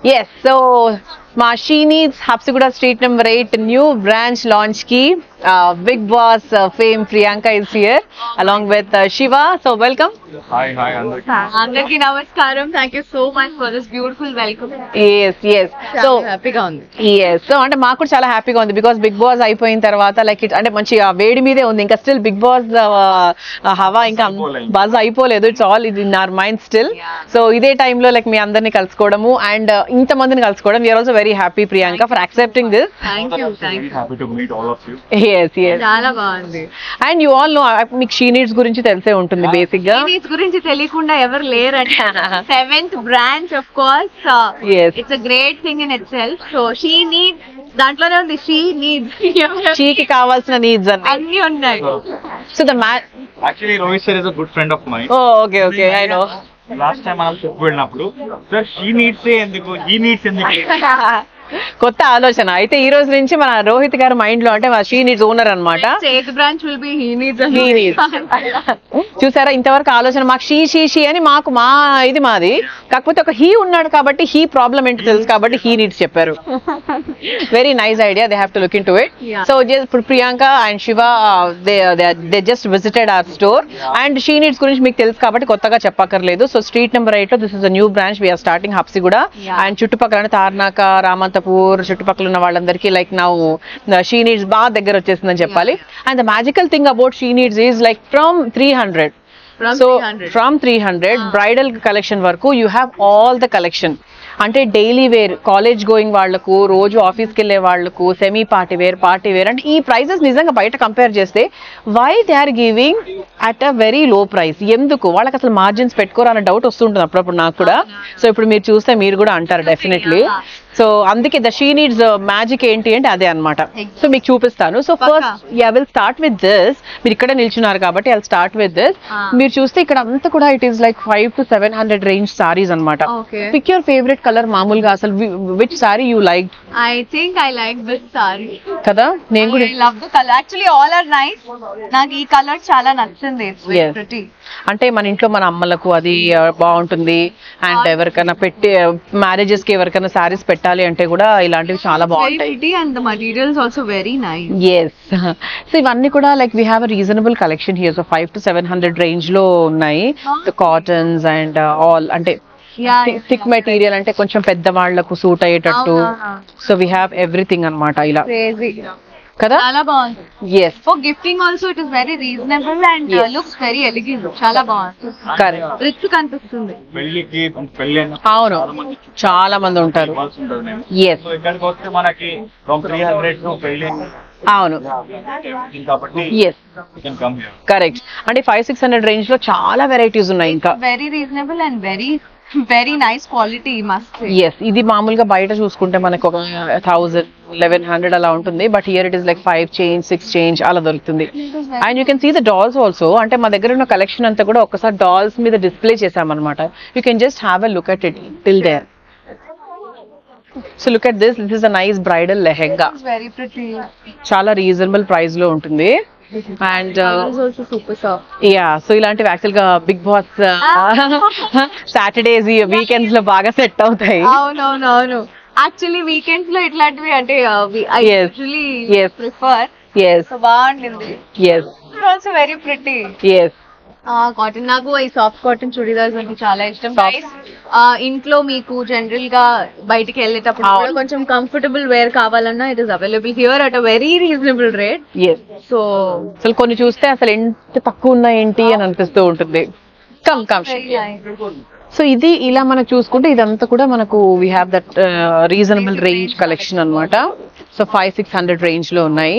Yes, so మా She Needs Habsiguda Street number 8 new branch launch ki Big Boss fame Priyanka is here along with Shiva. So welcome. Hi Andarki namaskaram. Thank you so much for this beautiful welcome. Yes. So happy ga undi. Yes. So అంటే మాకు కూడా చాలా హ్యాపీగా ఉంది because big boss అయిపోయిన తర్వాత like it అంటే మంచి వేడి మీదే ఉంది ఇంకా స్టిల్ బిగ్ బాస్ హవా ఇంకా బజ్ అయిపోలేదు it's all in our mind still so ఇదే టైంలో లైక్ మీ అందరినీ కలుసుకోవడము అండ్ ఇంత మందిని కలుసుకోవడం we are also very happy Priyanka for accepting this Thank you. happy to meet all of you. yes చాలా బాగుంది. అండ్ యూ ఆల్ నో మీకు షీ నీడ్స్ గురించి తెలిసే ఉంటుంది బేసిక్ గా She గురించి తెలియకుండా ఎవరు లేరండి. 7th branch of course. Yes. It's a great thing in itself. So she needs దాంట్లోనే ఉంది she needs. షీకి కావాల్సిన నీడ్స్ అన్ని ఉన్నాయి. So the Actually, Rohit sir is a good friend of mine. Okay I know Last time మనం చెప్పు వెళ్ళినప్పుడు sir She Needs ఎందుకు He Needs ఎందుకు కొత్త ఆలోచన అయితే ఈ రోజు నుంచి మన రోహిత్ గారి మైండ్ లో అంటే షీ నీడ్స్ ఓనర్ అనమాట 8th branch will be he needs. చూసారా ఇంతవరకు ఆలోచన మాకు షీ అని మాకు ఇది మాది కాకపోతే ఒక హీ ఉన్నాడు కాబట్టి హీ ప్రాబ్లం ఏంటో తెలుసు కాబట్టి హీ నీడ్స్ చెప్పారు very nice idea they have to look into it so ఇప్పుడు Priyanka and Shiva they just visited our store and She Needs గురించి మీకు తెలుసు కాబట్టి కొత్తగా చెప్పక్కర్లేదు సో స్ట్రీట్ నెంబర్ 8 లో this is a new branch we are starting Habsiguda and చుట్టుపక్కల తార్నాక రామంతపూర్ చుట్టుపక్కల ఉన్న వాళ్ళందరికీ లైక్ నా షీ నీడ్స్ బాగా దగ్గర వచ్చేసిందని చెప్పాలి and the magical thing about She Needs is like from 300 so from 300 bridal collection వరకు you have all the collection అంటే డైలీ వేర్ కాలేజ్ గోయింగ్ వాళ్లకు రోజు ఆఫీస్కి వెళ్ళే వాళ్లకు సెమీ పార్టీ వేర్ అంటే ఈ ప్రైజెస్ నిజంగా బయట కంపేర్ చేస్తే why they are giving at a very low price ఎందుకు వాళ్ళకి అసలు మార్జిన్స్ పెట్టుకోరన్న డౌట్ వస్తుంటుంది అప్పుడప్పుడు నాకు కూడా సో ఇప్పుడు మీరు చూస్తే మీరు కూడా అంటారు డెఫినెట్లీ సో అందుకే ద షీ నీడ్స్ మ్యాజిక్ ఏంటి అంటే అదే అనమాట సో మీకు చూపిస్తాను so first I will start with this మీరు ఇక్కడ నిల్చున్నారు కాబట్టి ఐ స్టార్ట్ విత్ దిస్ మీరు చూస్తే ఇక్కడ అంతా కూడా it is like 500 to 700 range saris అనమాట పిక్ యువర్ ఫేవరెట్ కలర్ మామూలుగా అసలు which sari you like I think I like this saree. కదా నేను కూడా I love the color. Actually all are nice. నాకు ఈ కలర్ చాలా నచ్చింది. It's very pretty. అంటే మన ఇంట్లో మన అమ్మలకు అది బాగుంటుంది అండ్ ఎవరికైనా పెట్టి మ్యారేజెస్ కి ఎవరికైనా సారీస్ పెట్టాలి అంటే కూడా ఇలాంటివి చాలా బాగుంటాయి and the material is also very nice. yes so ఇవన్నీ కూడా like we have a reasonable collection here so 500 to 700 range లో ఉన్నాయి కాటన్స్ అండ్ ఆల్ అంటే థిక్ మెటీరియల్ అంటే కొంచెం పెద్ద వాళ్లకు సూట్ అయ్యేటట్టు సో వీ హ్యావ్ ఎవ్రీథింగ్ అన్నమాట ఇలా కదా చాలా బాగుంది yes for gifting also it is very reasonable and looks very elegant చాలా బాగుంది correct రిచ్ కనిపిస్తుంది పెళ్లి అవును చాలా మంది ఉంటారు yes సో ఇక్కడికి వస్తే మనకి from 300 to పెళ్లి అవును కాబట్టి yes కరెక్ట్ అంటే 500-600 రేంజ్ లో చాలా వెరైటీస్ ఉన్నాయి ఇంకా very reasonable and very nice quality must say. Yes ఇది మామూలుగా బయట చూసుకుంటే మనకు ఒక 1000-1100 అలా ఉంటుంది but here it is like 5 change 6 change అలా దొరుకుతుంది and you can see the dolls also అంటే మా దగ్గర ఉన్న కలెక్షన్ అంతా కూడా ఒకసారి డాల్స్ మీద డిస్ప్లే చేసామన్నమాట you can just have a look at it till there so look at this is a nice bridal lehenga Very pretty. చాలా రీజనబుల్ ప్రైస్ లో ఉంటుంది and Also super soft. Yeah so ఇలాంటివి actual గా Bigg Boss Saturdays weekends లో బాగా set అవుతాయి అవును actually weekends లో ఇట్లాంటివి అంటే I Yes. usually Yes. prefer. Yes So బాగుంటుంది. Yes Also very pretty. Yes cotton నాకు ఈ సాఫ్ట్ కాటన్ చుడిదార్స్ అంటే చాలా ఇష్టం Guys, ఇంట్లో మీకు జనరల్ గా బయటికి వెళ్ళేటప్పుడు కూడా కొంచెం కంఫర్టబుల్ వేర్ కావాలన్నా it is available here at a very reasonable rate yes so అసలు కొన్ని చూస్తే అసలు ఎంత తక్కువ ఉన్నాయి ఏంటి అని అనిపిస్తూ ఉంటుంది కమ్ సో ఇది ఇలా మనం చూసుకుంటే ఇదంతా కూడా మనకు we have that reasonable range collection అన్నమాట సో 500-600 రేంజ్ లో ఉన్నాయి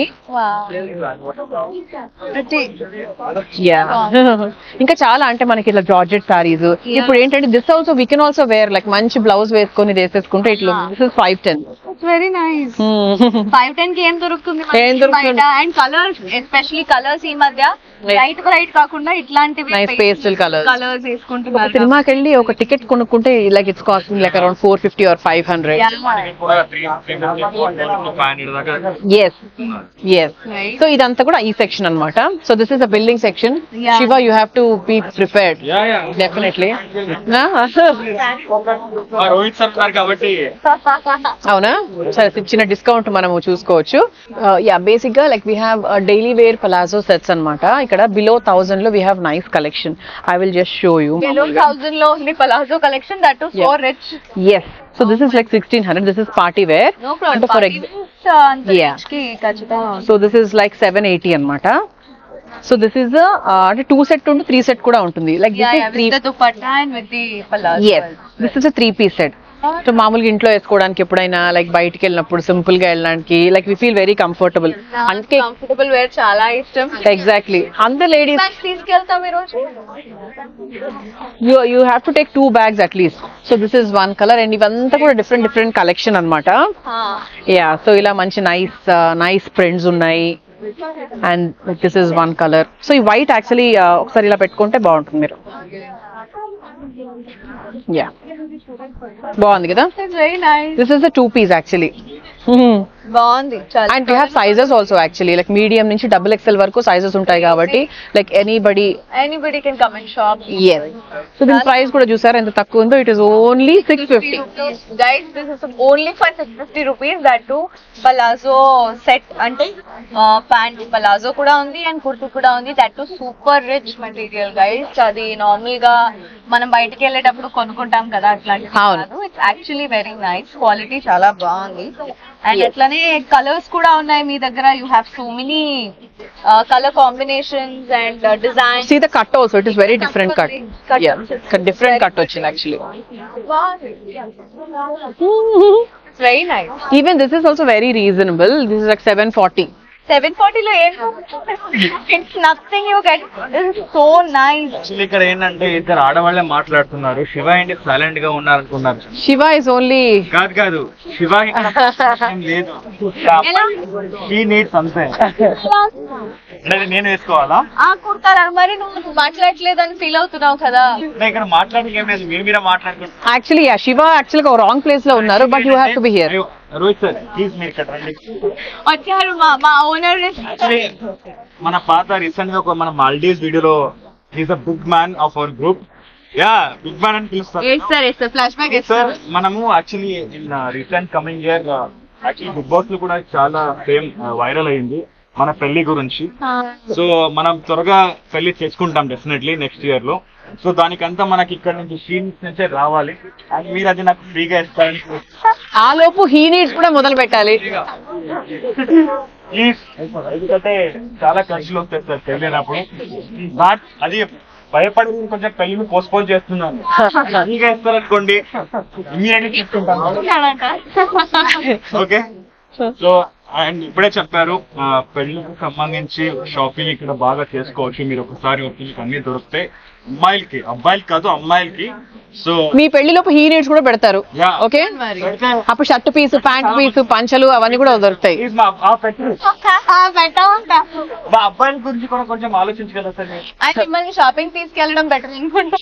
యా ఇంకా చాలా అంటే మనకి ఇట్లా జార్జెట్ సారీస్ ఇప్పుడు ఏంటంటే this also we can also wear like మంచి బ్లౌజ్ వేసుకొని వేసేసుకుంటే ఇట్లా దిస్ ఇస్ 510 వెరీ నైస్ 510 కి ఏం దొరుకుతుంది అండ్ కలర్స్ ఎస్పెషల్లీ కలర్స్ ఈ మధ్య లైట్ బ్రైట్ కాకుండా ఇట్లాంటివి నైస్ పేస్టల్ కలర్స్ వేసుకుంటున్నారు సినిమాకి వెళ్ళి ఒక టికెట్ కొనుక్కుంటే like it's costing like around 450 or 500 500 దాకా. Yes. So ఇదంతా కూడా ఈ సెక్షన్ అన్నమాట. So this is a building section. Shiva, you have to be prepared. Definitely. Rohit sir ఉన్నారు కాబట్టి అవునా, సరే చిన్న డిస్కౌంట్ మనము చూసుకోవచ్చు. యా, బేసిక్ గా like we have daily wear palazzo sets అన్నమాట. ఇక్కడ బిలో 1000 లో we have nice collection. I will just show you. Below 1000 లో ఉంది palazzo collection, that too so rich. Yes. So this is like 1600. This is party wear. No problem. And for yeah. So this is like 780 అన్నమాట. So this is అంటే 2 set to 3 set కూడా ఉంటుంది. Like this is 3 with the dupatta and with the palazzo. Yes. This is a 3-piece set. So మామూలుగా ఇంట్లో వేసుకోవడానికి ఎప్పుడైనా like బయటికి వెళ్ళినప్పుడు సింపుల్ గా వెళ్ళడానికి like we feel very comfortable. అందుకే కంఫర్టబుల్ వేర్ చాలా ఇష్టం. ఎగ్జాక్ట్లీ అందరు లేడీస్ తీసుకెళ్తాం ఈ రోజు. You have to take 2 bags at least. So this is 1 colour and ఇవంతా కూడా డిఫరెంట్ కలెక్షన్ అన్నమాట. యా, సో ఇలా మంచి నైస్ ప్రింట్స్ ఉన్నాయి and this is 1 colour. So ఈ వైట్ యాక్చువల్లీ ఒకసారి ఇలా పెట్టుకుంటే బాగుంటుంది మీరు. యా, బాగుంది కదా. Very nice. This is a 2-piece actually. బాగుంది చాలా. And we have sizes also actually like medium నుంచి XXL వరకు సైజెస్ ఉంటాయి కాబట్టి like anybody can come and shop. yes. So దీని ప్రైస్ కూడా చూసారా ఎంత తక్కువ ఉందో. It is only 650. Guys, this is only for 650 rupees. That too palazzo set అంటే ప్యాంట్ palazzo కూడా ఉంది అండ్ కుర్తి కూడా ఉంది. That too super rich material guys. అది నార్మల్ గా మనం బయటకి వెళ్ళేటప్పుడు కొనుక్కుంటాం కదా అట్లాంటిది కాదు. It's actually very nice. Quality చాలా బాగుంది. అండ్ అట్లానే కలర్స్ కూడా ఉన్నాయి మీ దగ్గర. You have so many colour combinations and designs. See the cut also, it is very different cut. Yeah, different cut వచ్చింది actually. It's very nice. Even this is also very reasonable. This is like 740. 740 లో ఏం it's nothing you get. It's so nice. Actually ఇక్కడ ఏంటంటే ఇద్దరు ఆడవాళ్ళే మాట్లాడుతున్నారు. శివ ఏంటి silent గా ఉన్నారు అనుకున్నారు. Shiva is only కాదు శివ ఏం లేదు. He needs something. అంటే నేను వేసుకోవాలా? ఆ కుర్తారా మరి నువ్వు మాట్లాడలేదని ఫీల్ అవుతున్నావు కదా. నేను ఇక్కడ మాట్లాడడానికి ఏం లేదు, మీరే మాట్లాడుకుంటున్నారు. actually yeah, Shiva actually ఒక wrong place లో ఉన్నారు but you have to be here. Rohit sir please మీరు ఇక్కడ రండి. వచ్చారు మా ఓనర్. మన పాత రీసెంట్ గా మన మాల్డీవ్స్ వీడియోలో is a big man of our group. Yeah, big man అని పిలుస్తారు ఫ్లాష్ బ్యాక్ సార్. మనము actually in recent coming year actually Bigg Boss లో కూడా చాలా ఫేమ్ వైరల్ అయింది మన పెళ్లి గురించి. సో మనం త్వరగా పెళ్లి చేసుకుంటాం డెఫినెట్లీ నెక్స్ట్ ఇయర్ లో. సో దానికంతా మనకి ఇక్కడ నుంచి షీన్స్ నుంచే రావాలి అండ్ మీరు అది నాకు ఫ్రీగా ఇస్తారని. ఆ లోపు he needs కూడా మొదలు పెట్టాలి. ప్లీజ్, ఎందుకంటే చాలా ఖర్చులు వస్తాయి సార్ పెళ్ళినప్పుడు. నాట్ అది భయపడి కొంచెం పెళ్లిని పోస్ట్పోన్ చేస్తున్నాను. ఫ్రీగా ఇస్తారనుకోండి ఇమీడియట్లీ తీసుకుంటాను. ఓకే. సో అండ్ ఇప్పుడే చెప్పారు పెళ్లికి సంబంధించి షాపింగ్ ఇక్కడ బాగా చేసుకోవచ్చు. మీరు ఒకసారి వచ్చి అన్ని దొరుకుతాయి అమ్మాయిలకి, అబ్బాయిలకి కాదు అమ్మాయిలకి. సో మీ పెళ్లిలోపు he needs కూడా పెడతారు. ఓకే, అప్పుడు షర్ట్ పీస్, ప్యాంట్ పీస్, పంచలు అవన్నీ కూడా దొరుకుతాయి. మా అబ్బాయిల గురించి కూడా కొంచెం ఆలోచించగలరా సార్? అండ్ మిమ్మల్ని షాపింగ్ తీసుకెళ్ళడం బెటర్ అనుకుంటా.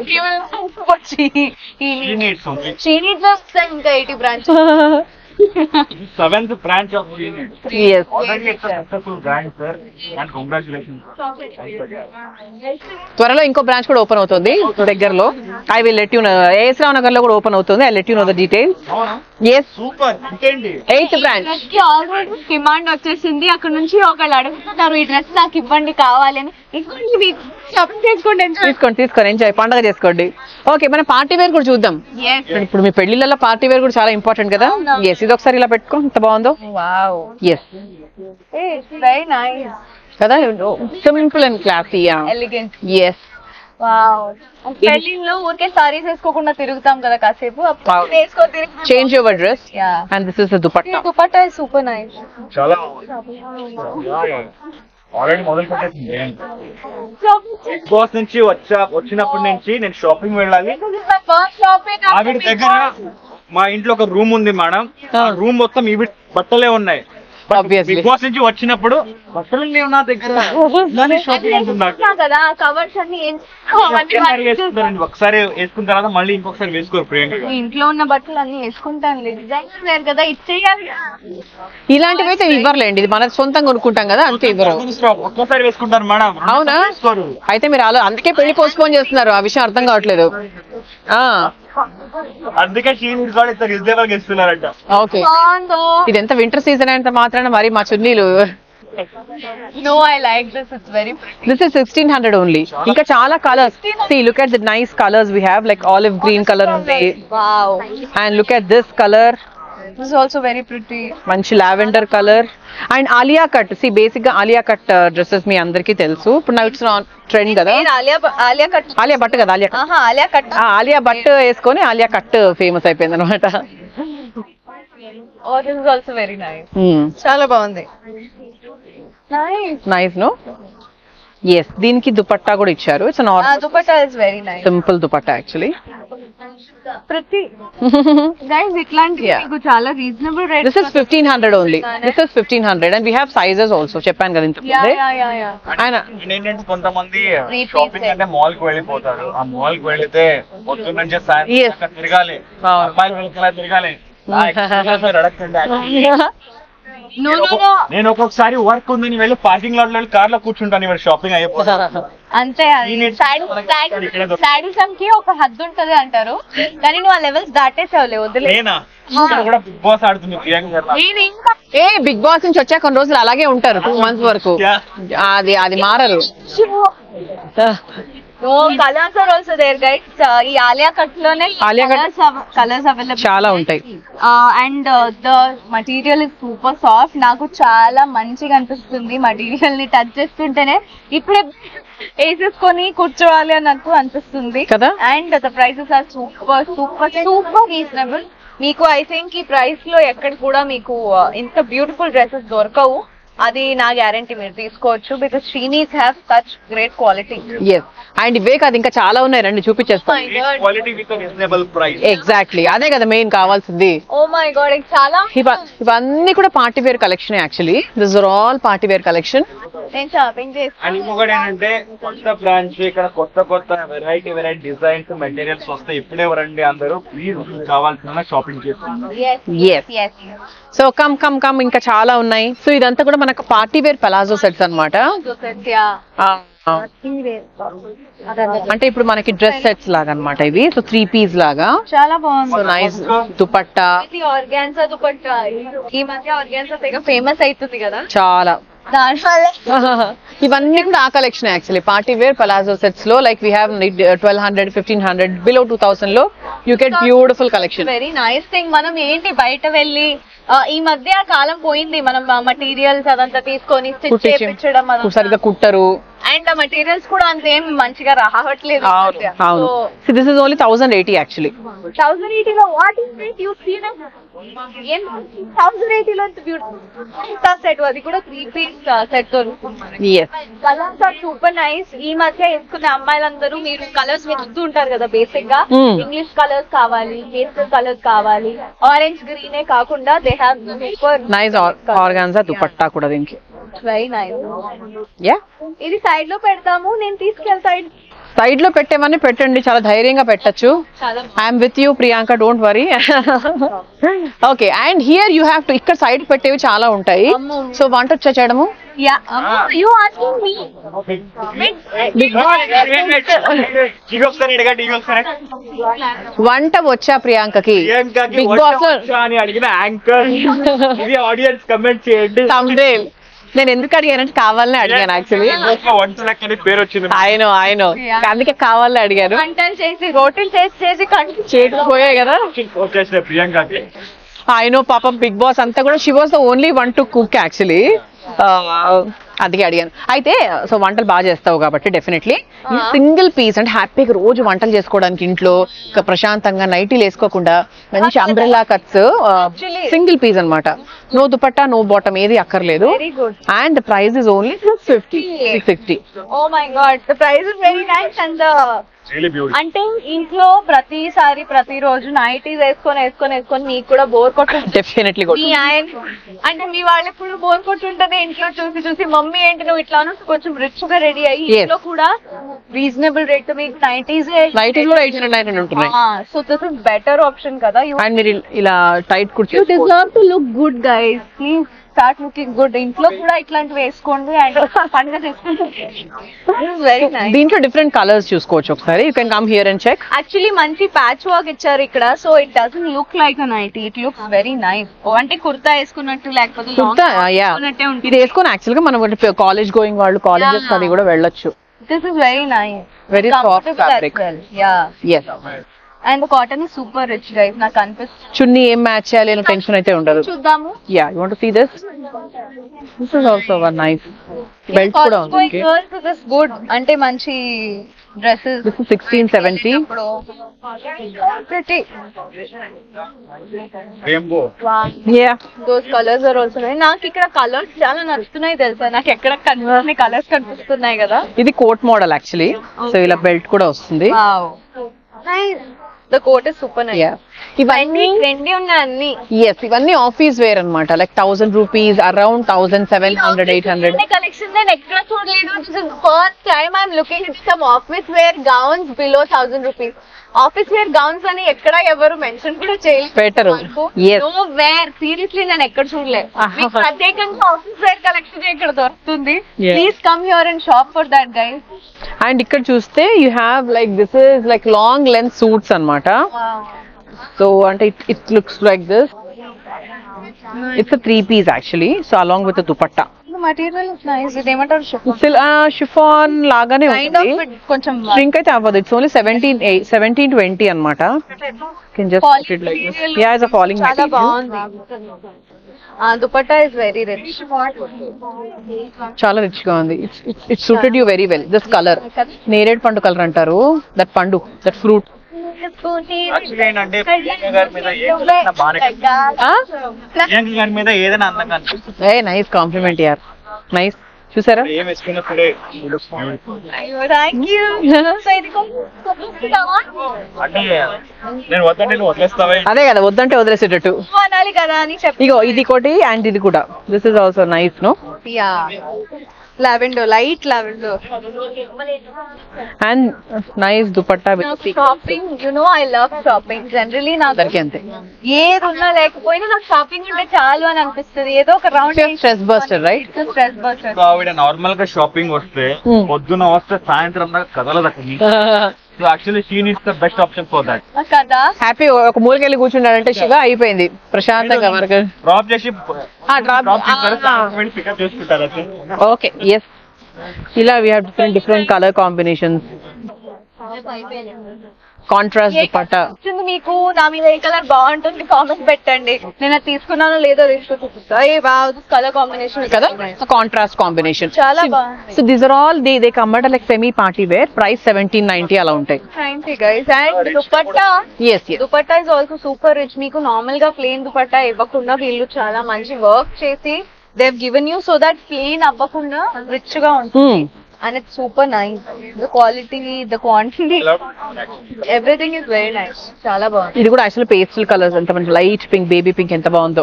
ఇంకా 80 branch. 7th branch of Phoenix. Yes. Already it's a successful brand, sir, and congratulations. త్వరలో ఇంకో బ్రాంచ్ కూడా ఓపెన్ అవుతుంది దగ్గరలో. I will let you know. AS Rao Nagar లో కూడా ఓపెన్ అవుతుంది. I let you know the details. yes, super. ఇంకేంటి 8th బ్రాంచ్ ఆల్రెడీ డిమాండ్ వచ్చేసింది. అక్కడ నుంచి ఒకళ్ళు అడుగుతున్నారు ఈ డ్రెస్ నాకు ఇవ్వండి కావాలి అని. షాపింగ్ తీసుకోండి ఎంజాయ్, పండుగ చేసుకోండి. ఓకే, మనం పార్టీ వేర్ కూడా చూద్దాం. ఇప్పుడు మీ పెళ్లిళ్ళలో పార్టీ వేర్ కూడా చాలా ఇంపార్టెంట్ కదా. ఎస్, ఇది ఒకసారి ఇలా పెట్టుకో, ఎంత బాగుందో. Wow, yes, it's very nice కదా, simple and classy, elegant. Yes, wow. పెళ్లిలో ఊరికే సారీస్ వేసుకోకుండా తిరుగుతాం కదా కాసేపు, change your dress. And this is the dupatta. Dupatta is super nice. చాలా ఆల్రెడీ మొదలు పెట్టేసింది. బిగ్ బాస్ నుంచి వచ్చినప్పటి నుంచి నేను షాపింగ్ వెళ్ళాలి. ఆవిడ దగ్గర మా ఇంట్లో ఒక రూమ్ ఉంది మేడం. ఆ రూమ్ మొత్తం ఇవి బట్టలే ఉన్నాయి. Obviously. బిగ్ బాస్ నుంచి వచ్చినప్పుడు బట్టలు లేవు నా దగ్గర ఇలానే షాపింగ్ అంటున్నాడు. కదా కవర్స్ అన్ని ఒకేసారి వేసుకుంటారండి, ఒకసారి వేసుకున్న తర్వాత మళ్ళీ ఇంకొకసారి వేసుకోరు ప్రియాంక. ఇంట్లో ఉన్న బట్టలు అన్ని వేసుకుంటాను డిజైనర్ వేర్ కదా ఇచ్చేయాలి. ఇలాంటివి అయితే ఇవ్వరులేండి, ఇది మన సొంతంగా కొనుక్కుంటాం కదా, అంతే ఇవ్వరు. ఒక్కసారి వేసుకుంటారు మేడం. అవునా? వేసుకోరు. అయితే మీరు అందుకే పెళ్లి పోస్ట్పోన్ చేస్తున్నారు, ఆ విషయం అర్థం కావట్లేదు. అందుకే షీనిడ్స్ కూడా ఇంత రీజనబుల్ గా ఇస్తున్నారంట. ఓకే, ఇది ఎంత వింటర్ సీజన్ అయినంత మాత్రాన మరి మా చున్నీలు. No, I like this. It's very pretty. This is 1600 only. ఇంకా చాలా colours. See, look at the nice colors we have, like olive green color ఉంది. Wow. And look at this color. This is also very pretty. మంచి lavender colour. And Alia cut. See, basic గా Alia cut dresses మీ అందరికీ తెలుసు. ఇప్పుడు నా it's trend కదా. Alia cut. Alia Bhatt కదా, Alia cut. Alia cut. Alia Bhatt వేసుకొని ఆలియా కట్ ఫేమస్ అయిపోయింది అనమాట. Oh, this is also very nice. చాలా బాగుంది. Nice no. ఎస్, దీనికి దుపట్టా కూడా ఇచ్చారు. It's dupatta is very nice. Simple dupatta actually. ప్రతి గైస్ ఇట్లాంటి మీకు చాలా reasonable rate. This is 1500 only. This is 1500 and we have sizes also. చెప్పాను కదా ఇంతకు ముందే. ఏంటంటే కొంతమంది షాపింగ్ అంటే మాల్ కి వెళ్ళిపోతారు. ఆ మాల్ కి వెళితే పొద్దున్న నుంచి సాయంత్రం తిరగాలి, అబ్బాయిలు వెళ్ళి తిరగాలి. నేను ఒక్కొక్కసారి వర్క్ ఉందని వెళ్ళి పార్కింగ్ లాట్ లో కార్ లో కూర్చుంటాను, ఇవాళ షాపింగ్ అయిపోతాను. అంతే, సాడిజం కి ఒక హద్దు ఉంటది అంటారు, కానీ నువ్వు ఆ లెవెల్స్ దాటేసావులే, వదిలే. కూడా బిగ్ బాస్ ఆడుతుంది ప్రియాంక. ఏ బిగ్ బాస్ నుంచి వచ్చా కొన్ని రోజులు అలాగే ఉంటారు, 2 months వరకు. అది మారరు. Colours are also there guys. ఈ ఆలియా కట్ లోనే కలర్స్ అవైలబుల్ చాలా ఉంటాయి. And the material is super soft. నాకు చాలా మంచిగా అనిపిస్తుంది మటీరియల్ ని టచ్ చేస్తుంటేనే. ఇప్పుడే వేసేసుకొని కూర్చోవాలి అని నాకు అనిపిస్తుంది కదా. And the prices are super super super reasonable. మీకు ఐ థింక్ ఈ ప్రైస్ లో ఎక్కడ కూడా మీకు ఇంత బ్యూటిఫుల్ డ్రెస్సెస్ దొరకవు, అది నా గ్యారంటీ. మీరు తీసుకోవచ్చు because Sreenis have such great quality. Yes, and ఇవే కాదు ఇంకా చాలా ఉన్నాయి, రండి చూపించేస్తాను. ఎగ్జాక్ట్లీ, అదే కదా మెయిన్ కావాల్సింది. ఓ మై గాడ్, చాలా ఇవన్నీ కూడా party wear collection actually. This are all party wear collection. నేను షాపింగ్ చేస్తాను. ఇంకొకటి ఏంటంటే కొత్త బ్రాంచ్, ఇక్కడ కొత్త కొత్త వెరైటీ డిజైన్స్ మెటీరియల్స్ వస్తాయి. ఇప్పుడే రండి అందరూ, ప్లీజ్ కావాల్సిన షాపింగ్ చేస్తాను. సో కమ్ ఇంకా చాలా ఉన్నాయి. సో ఇదంతా కూడా మనకు పార్టీ వేర్ పలాజో సెట్స్ అన్నమాట. అంటే ఇప్పుడు మనకి డ్రెస్ సెట్స్ లాగా అన్నమాట ఇవి. సో 3 piece లాగా చాలా బాగుంది. So nice dupatta. Organza dupatta ఈ మధ్య ఆర్గాన్జా తెగ ఫేమస్ అవుతుంది కదా చాలా. దానివల్ల ఇవన్నీ కూడా ఆ collection actually party wear palazzo sets లో. లైక్ వీ హ్యావ్ 1200, 1500, బిలో 2000 లో you get beautiful collection. Very nice thing. మనం ఏంటి బయట వెళ్ళి ఈ మధ్య కాలం పోయింది, మనం మటీరియల్స్ అదంతా తీసుకొని స్టిచ్ చేయించడం సరిగ్గా కుట్టరు. అండ్ ఆ మటీరియల్స్ కూడా అంతేం మంచిగా రావట్లేదు. అవును. So this is only 1080 actually. 1080 లో what is it? You see that 1080 లో బ్యూటిఫుల్ సెట్, అది కూడా 3 piece సెట్ దొరుకుతుంది. Colours are super nice. ఈ మధ్య వేసుకునే అమ్మాయిలందరూ మీరు కలర్స్ వెతుకుతూ ఉంటారు కదా బేసిక్ గా. ఇంగ్లీష్ కలర్స్ కావాలి, పేస్టల్ కలర్స్ కావాలి, ఆరెంజ్ గ్రీనే కాకుండా they have super nice organza dupatta కూడా దీనికి. Very nice. యా, ఇది సైడ్ లో పెడతాము, నేను తీసుకెళ్తా. సైడ్ లో పెట్టేమని పెట్టండి, చాలా ధైర్యంగా పెట్టచ్చు. I'm with you Priyanka, don't worry. Okay, and here you have to, ఇక్కడ సైడ్ పెట్టేవి చాలా ఉంటాయి. సో వంట వచ్చా చేయడము? వంట వచ్చా ప్రియాంకకి? బిగ్ బాస్ అని అడిగిన యాంకర్ ఆడియన్స్ కమెంట్ చేయండి. నేను ఎందుకు అడిగానంటే కావాలని అడిగాను యాక్చువల్లీ. పేరు వచ్చింది. ఆయన అందుకే కావాలని అడిగాను. వంటలు చేసి రోటీలు చేసి చేతులు పోయాయి కదా ప్రియాంకకి. ఆయన పాపం బిగ్ బాస్ అంతా కూడా she was the only one to cook actually. అందుకే అడిగాను. అయితే సో వంటలు బాగా చేస్తావు కాబట్టి డెఫినెట్లీ సింగిల్ పీస్ అంటే హ్యాపీగా రోజు వంటలు చేసుకోవడానికి ఇంట్లో ప్రశాంతంగా నైటీలు వేసుకోకుండా మంచి అంబ్రెల్లా కట్స్ సింగిల్ పీస్ అన్నమాట. నో దుపట్టా, నో బాటమ్, ఏది అక్కర్లేదు. And the price is only 650. Oh my god, the price is very nice and the really beautiful. అంటే ఇంట్లో ప్రతిసారి ప్రతిరోజు నైటీస్ వేసుకొని మీకు కూడా బోర్ కొట్టుంది. డెఫినెట్లీ మీ ఆయన అంటే మీ వాళ్ళకి కూడా బోర్ కొట్టుంటది ఇంట్లో చూసి మమ్మీ ఏంటి నువ్వు ఇట్లా కొంచెం రిచ్ గా రెడీ అయ్యి ఇంట్లో కూడా రీజనబుల్ రేట్ మీకు నైటీస్ కూడా 800 ఉంటున్నాయి. So this is better option కదా. అండ్ మీరు ఇలా టైట్ కుర్చీ you deserve to look good guys, please start looking good. ఇంట్లో కూడా ఇట్లాంటివి వేసుకోండి అండ్ పండుగ చేసుకోండి. Very nice. దీంట్లో డిఫరెంట్ కలర్స్ చూసుకోవచ్చు ఒకసారి. You can come here and check. Actually మంచి ప్యాచ్ వర్క్ ఇచ్చారు ఇక్కడ, so it doesn't look like a nighty, it looks very nice. అంటే కుర్తా వేసుకున్నట్టు లేకపోతే ఇది వేసుకొని యాక్చువల్ గా మనం కాలేజ్ గోయింగ్ వాళ్ళు కాలేజెస్ అది కూడా వెళ్ళొచ్చు. This is very nice, very soft fabric. yes and the cotton is super rich guys. నాకు అనిపిస్తుంది చున్నీ ఏం మ్యాచ్ చేయాలి అనే టెన్షన్ అయితే ఉండదు. చూద్దాము. Yeah you want to see this is also one nice belt కూడా ఉంది. గర్ల్స్ దిస్ ఇస్ గుడ్, అంటే మంచి dresses. This is 1670. pretty rainbow. Yeah those colors are also nice. నాకు ఇక్కడ కలర్స్ చాలా నచ్చుతున్నాయి తెలుసా, నాకు ఎక్కడ కనిపిస్తున్నాయి కలర్స్ కనిపిస్తున్నాయి కదా. ఇది కోట్ మోడల్ యాక్చువల్లీ. సో ఇలా బెల్ట్ కూడా వస్తుంది. wow nice, the coat is super nice. Yeah. ఇవన్నీ ట్రెండీ ఉన్నాయి అన్ని. yes ఇవన్నీ ఆఫీస్ వేర్ అన్నమాట. Like 1000 rupees, around 1700 800. కలెక్షన్ నేను ఎక్కడ చూడలేదు. This is first time I'm looking at some office wear gowns below 1000 rupees. Office wear gowns అని ఎక్కడ ఎవరు మెన్షన్ కూడా చేయలేదు. Better. Yes. Nowhere seriously నేను ఎక్కడ చూడలేదు. మీకు ప్రత్యేకంగా ఆఫీస్ వేర్ కలెక్షన్ ఇక్కడ దొరుకుతుంది. Yeah. Please come here and shop for that guys. And ఇక్కడ చూస్తే you have like this is like long length suits అన్నమాట. సో అంటే it looks like this. It's a 3-piece actually, so along with the dupatta. Material is nice. ఇది ఏమంటారు chiffon లాగానే kind ఉంటుంది. Of కొంచెం shrink అయితే అవ్వదు. ఇట్స్ ఓన్లీ 1720 అన్నమాట. Can just put it like this. Yeah it's a falling చాలా material. బాగుంది. Dupatta is very rich. చాలా రిచ్ గా ఉంది. It's suited you very well. This colour నేరేడ్ పండు కలర్ అంటారు. దట్ పండు, దట్ ఫ్రూట్. యాక్చువల్లీ ఏంటంటే ప్రియాంక గారి మీద ఏదైనా బాగానే ప్రియాంక గారి మీద ఏదైనా అందంగా అనిపిస్తుంది. ఏ నైస్ కాంప్లిమెంట్ యార్, నైస్. చూసారా ఏం వేసుకున్నప్పుడే థ్యాంక్ యూ. సో ఇది అంటే నేను వద్దంటే నువ్వు వదిలేస్తావా? అదే కదా, వద్దంటే వదిలేసేటట్టు అనాలి కదా అని చెప్పి. ఇగో ఇది ఒకటి అండ్ ఇది కూడా. This is also nice no. Yeah lavender, light lavender and nice dupatta. Shopping you know I love shopping generally. నాకు అందరికీ అంతే. ఏది ఉన్నా లేకపోయినా నాకు షాపింగ్ ఉంటే చాలు అని అనిపిస్తుంది. ఏదో ఒక round stress buster right. Stress buster. So ఆవిడ నార్మల్ గా షాపింగ్ వస్తే పొద్దున వస్తే సాయంత్రం దాకా కదలదక్కడి. So actually she needs the best option for that కదా. హ్యాపీ ఒక మూలకెళ్ళి కూర్చుంటాడంటే శివ అయిపోయింది ప్రశాంతంగా మనకు. డ్రాప్ చేసి డ్రాప్ పికప్ చేసుకుంటారు. Okay yes. ఇలా we have different colour combinations. Contrast dupatta. మీకు నా మీద ఏ కలర్ బాగుంటుంది కామెంట్ పెట్టండి. నేను అది తీసుకున్నానో లేదో చూపిస్తా. కలర్ కాంబినేషన్ కదా, కాంట్రాస్ట్ కాంబినేషన్ చాలా బాగుంది. So these are all they come at like semi party wear. Price 1790 అలా ఉంటాయి. And dupatta, yes yes dupatta is also super rich. మీకు నార్మల్ గా ప్లేన్ దుపట్టా ఇవ్వకుండా వీళ్ళు చాలా మంచి వర్క్ చేసి they have given you so that plain అవ్వకుండా రిచ్ గా ఉంటుంది. And it's super nice. The quality, the quantity, everything is very nice. చాలా బాగుంది. ఇది కూడా యాక్చువల్లీ పేస్టల్ కలర్స్. ఎంత మంచి లైట్ పింక్, బేబీ పింక్ ఎంత బాగుందో.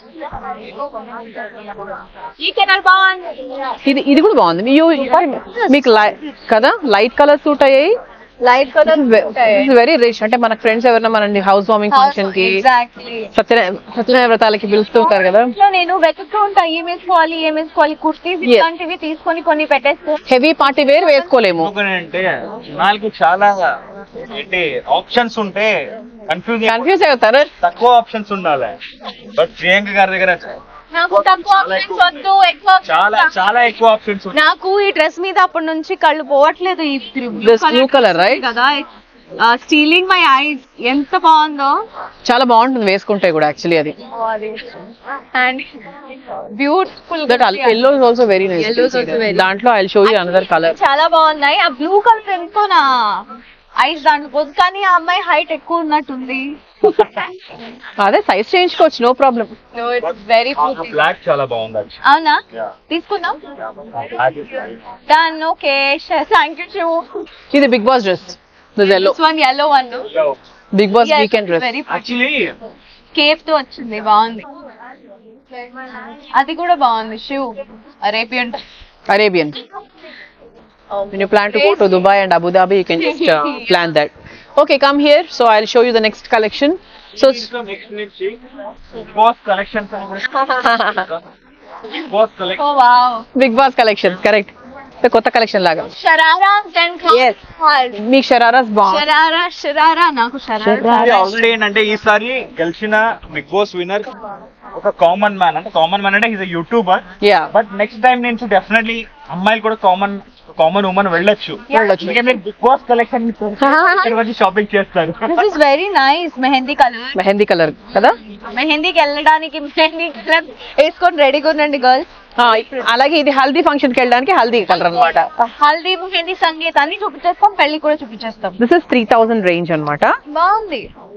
ఈ కలర్ బాగుంది. ఇది కూడా బాగుంది. మీకు కదా లైట్ కలర్ సూట్ అయ్యాయి. Light colour very rich. అంటే మన ఫ్రెండ్స్ ఎవరైనా మన హౌస్ వార్మింగ్ ఫంక్షన్ కి, సత్యనారాయణ వ్రతాలకి పిలుస్తూ ఉంటారు కదా. నేను వెతుకుతూ ఉంటా ఏం వేసుకోవాలి కుర్తీస్ ఇలాంటివి తీసుకొని కొన్ని పెట్టేస్తూ. హెవీ పార్టీ వేర్ వేసుకోలేము. అంటే జనాలకి చాలా ఏంటి ఆప్షన్స్ ఉంటే కన్ఫ్యూజ్ అవుతారు. తక్కువ ఆప్షన్స్ ఉండాలి. బట్ ప్రియాంక గారి దగ్గర నాకు తక్కువ ఆప్షన్స్ వద్దు, ఎక్కువ చాలా ఎక్కువ ఆప్షన్స్. నాకు ఈ డ్రెస్ మీద అప్పటి నుంచి కళ్ళు పోవట్లేదు. ఈ బ్లూ కలర్ రైట్ కదా, స్టీలింగ్ మై ఐస్. ఎంత బాగుందో, చాలా బాగుంటుంది వేసుకుంటే కూడా యాక్చువల్లీ అది. And beautiful. That yellow is also very nice. దాంట్లో I will show you another colour. చాలా బాగున్నాయి. ఆ బ్లూ కలర్ ఎంతో నా ఐస్ దాంట్లో పోదు, కానీ ఆ అమ్మాయి హైట్ ఎక్కువ ఉన్నట్టుంది. అదే సైజ్ చేయించుకోవచ్చు, నో ప్రాబ్లం. వెరీ బ్లాక్ చాలా బాగుంది. అవునా, తీసుకుందాం. డన్. Okay, thank you. ఇది Bigg Boss dress. This yellow. This one yellow one. Big Boss Yes, weekend dress. very actually cape తో వచ్చింది, బాగుంది. అది కూడా బాగుంది. షూ Arabian. Arabian. When you plan to go to Dubai and Abu Dhabi, you can just plan that. Okay, come here. So I'll show you the next collection. So next నుంచి boss collections boss collection. Oh wow. Big Boss collections, correct. కొత్త collection లాగా. Sharara and Yes. మీకు షరారాస్ బాగుంది. షరారా నాకు sharara. Already ఏంటంటే ఈసారి గెలిచిన Bigg Boss winner ఒక కామన్ మ్యాన్ అంటే is YouTuber. Yeah. But next time నుంచి డెఫినెట్లీ అమ్మాయిలు కూడా కామన్ ఉమెన్ వెళ్ళొచ్చు. బిగ్ బాస్ కలెక్షన్ వచ్చి షాపింగ్ చేస్తారు. This is very nice. Mehndi colour. Mehndi colour కదా. మెహందీకి వెళ్ళడానికి మెహందీ కలర్ వేసుకొని రెడీగా ఉండండి గర్ల్స్. అలాగే ఇది హల్దీ ఫంక్షన్ కి వెళ్ళడానికి హల్దీ కలర్ అన్నమాట. హల్దీ మెహందీ సంగీతాన్ని చూపించేస్తాం, పెళ్లి కూడా చూపించేస్తాం. దిస్ ఇస్ 3000 రేంజ్ అన్నమాట. బాగుంది.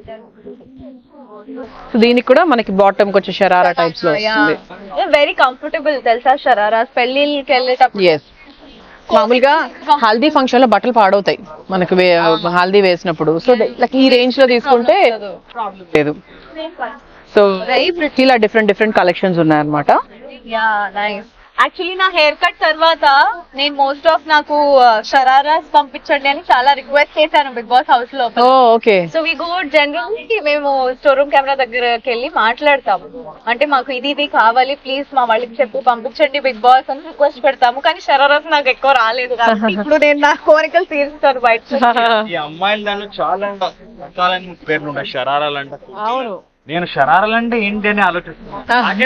సో దీనికి కూడా మనకి బాటమ్ కొంచెం షరారా టైప్స్ లో వస్తుంది. వెరీ కంఫర్టబుల్ తెలుసా షరారాస్ పెళ్లికి వెళ్ళేటప్పుడు. ఎస్. మామూలుగా హల్దీ ఫంక్షన్ లో బట్టలు పాడవుతాయి మనకి హల్దీ వేసినప్పుడు. సో లైక్ ఈ రేంజ్ లో తీసుకుంటే లేదు. సో ఇలా డిఫరెంట్ కలెక్షన్స్ ఉన్నాయన్నమాట. Yeah nice. యాక్చువల్లీ నా హెయిర్ కట్ తర్వాత నేను మోస్ట్ ఆఫ్ నాకు షరారాస్ పంపించండి అని చాలా రిక్వెస్ట్ చేశాను బిగ్ బాస్ హౌస్ లో. Oh okay. So we go generally మేము స్టోర్ రూమ్ కెమెరా దగ్గరకి వెళ్ళి మాట్లాడతాము. అంటే మాకు ఇది కావాలి ప్లీజ్ మా వాళ్ళకి చెప్పి పంపించండి బిగ్ బాస్ అని రిక్వెస్ట్ పెడతాము. కానీ షరారాస్ నాకు ఎక్కువ రాలేదు కాబట్టి ఇప్పుడు నేను నా కోరికలు తీరుస్తాను బయట. ఈ అమ్మాయిల దాంట్లో చాలా రకాలైన పేర్లు ఉన్నాయి షరారాలంటే. అవును. నేను షరారాలంటే ఏంటి అని ఆలోచిస్తున్నాను.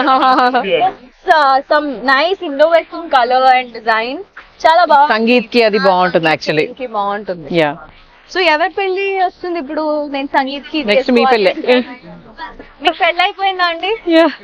Some nice innovation colour and design చాలా బాగుంది. సంగీత్ కి అది బాగుంటుంది యాక్చువల్లీ. బాగుంటుంది. యా. సో ఎవరి పెళ్లి వస్తుంది ఇప్పుడు? నేను సంగీత్ కి నెక్స్ట్ మీ పెళ్ళే. మీకు పెళ్ళి అయిపోయిందా అండి?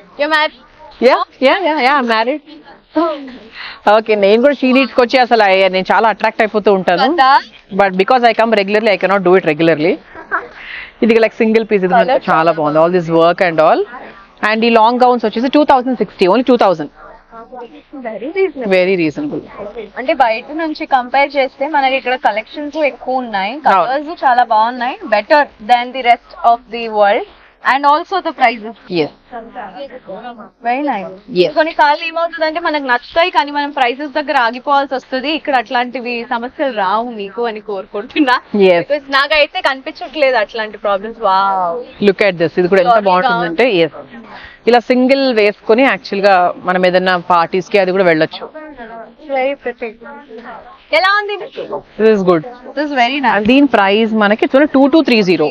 మ్యారీడ్. ఓకే. నేను కూడా షీ నీడ్స్ వచ్చి అసలు నేను చాలా అట్రాక్ట్ అయిపోతూ ఉంటాను. But because I come regularly I cannot do it regularly. ఇది లైక్ సింగిల్ పీస్. ఇది మనకి చాలా బాగుంది. All this work and all. And ఈ లాంగ్ గౌన్స్ వచ్చేసి 2060 ఓన్లీ 2000. Very reasonable. అంటే బయట నుంచి కంపేర్ చేస్తే మనకి ఇక్కడ కలెక్షన్స్ ఎక్కువ ఉన్నాయి, కలర్స్ చాలా బాగున్నాయి, better than the rest of the world. And also the prices. Very nice. కొన్నిసార్లు ఏమవుతుందంటే మనకు నచ్చుతాయి కానీ మనం ప్రైసెస్ దగ్గర ఆగిపోవాల్సి వస్తుంది. ఇక్కడ అట్లాంటివి సమస్యలు రావు మీకు అని కోరుకుంటున్నా. నాకైతే కనిపించట్లేదు అట్లాంటి problems. Wow, look at this. ఇది కూడా ఎంత బాగుంటుందంటే ఇలా సింగిల్ వేసుకొని యాక్చువల్ గా మనం ఏదైనా పార్టీస్ కి అది కూడా వెళ్ళొచ్చు. Very pretty. ఎలా ఉంది? This is good. This is very nice. దీని ప్రైస్ మనకి 2230.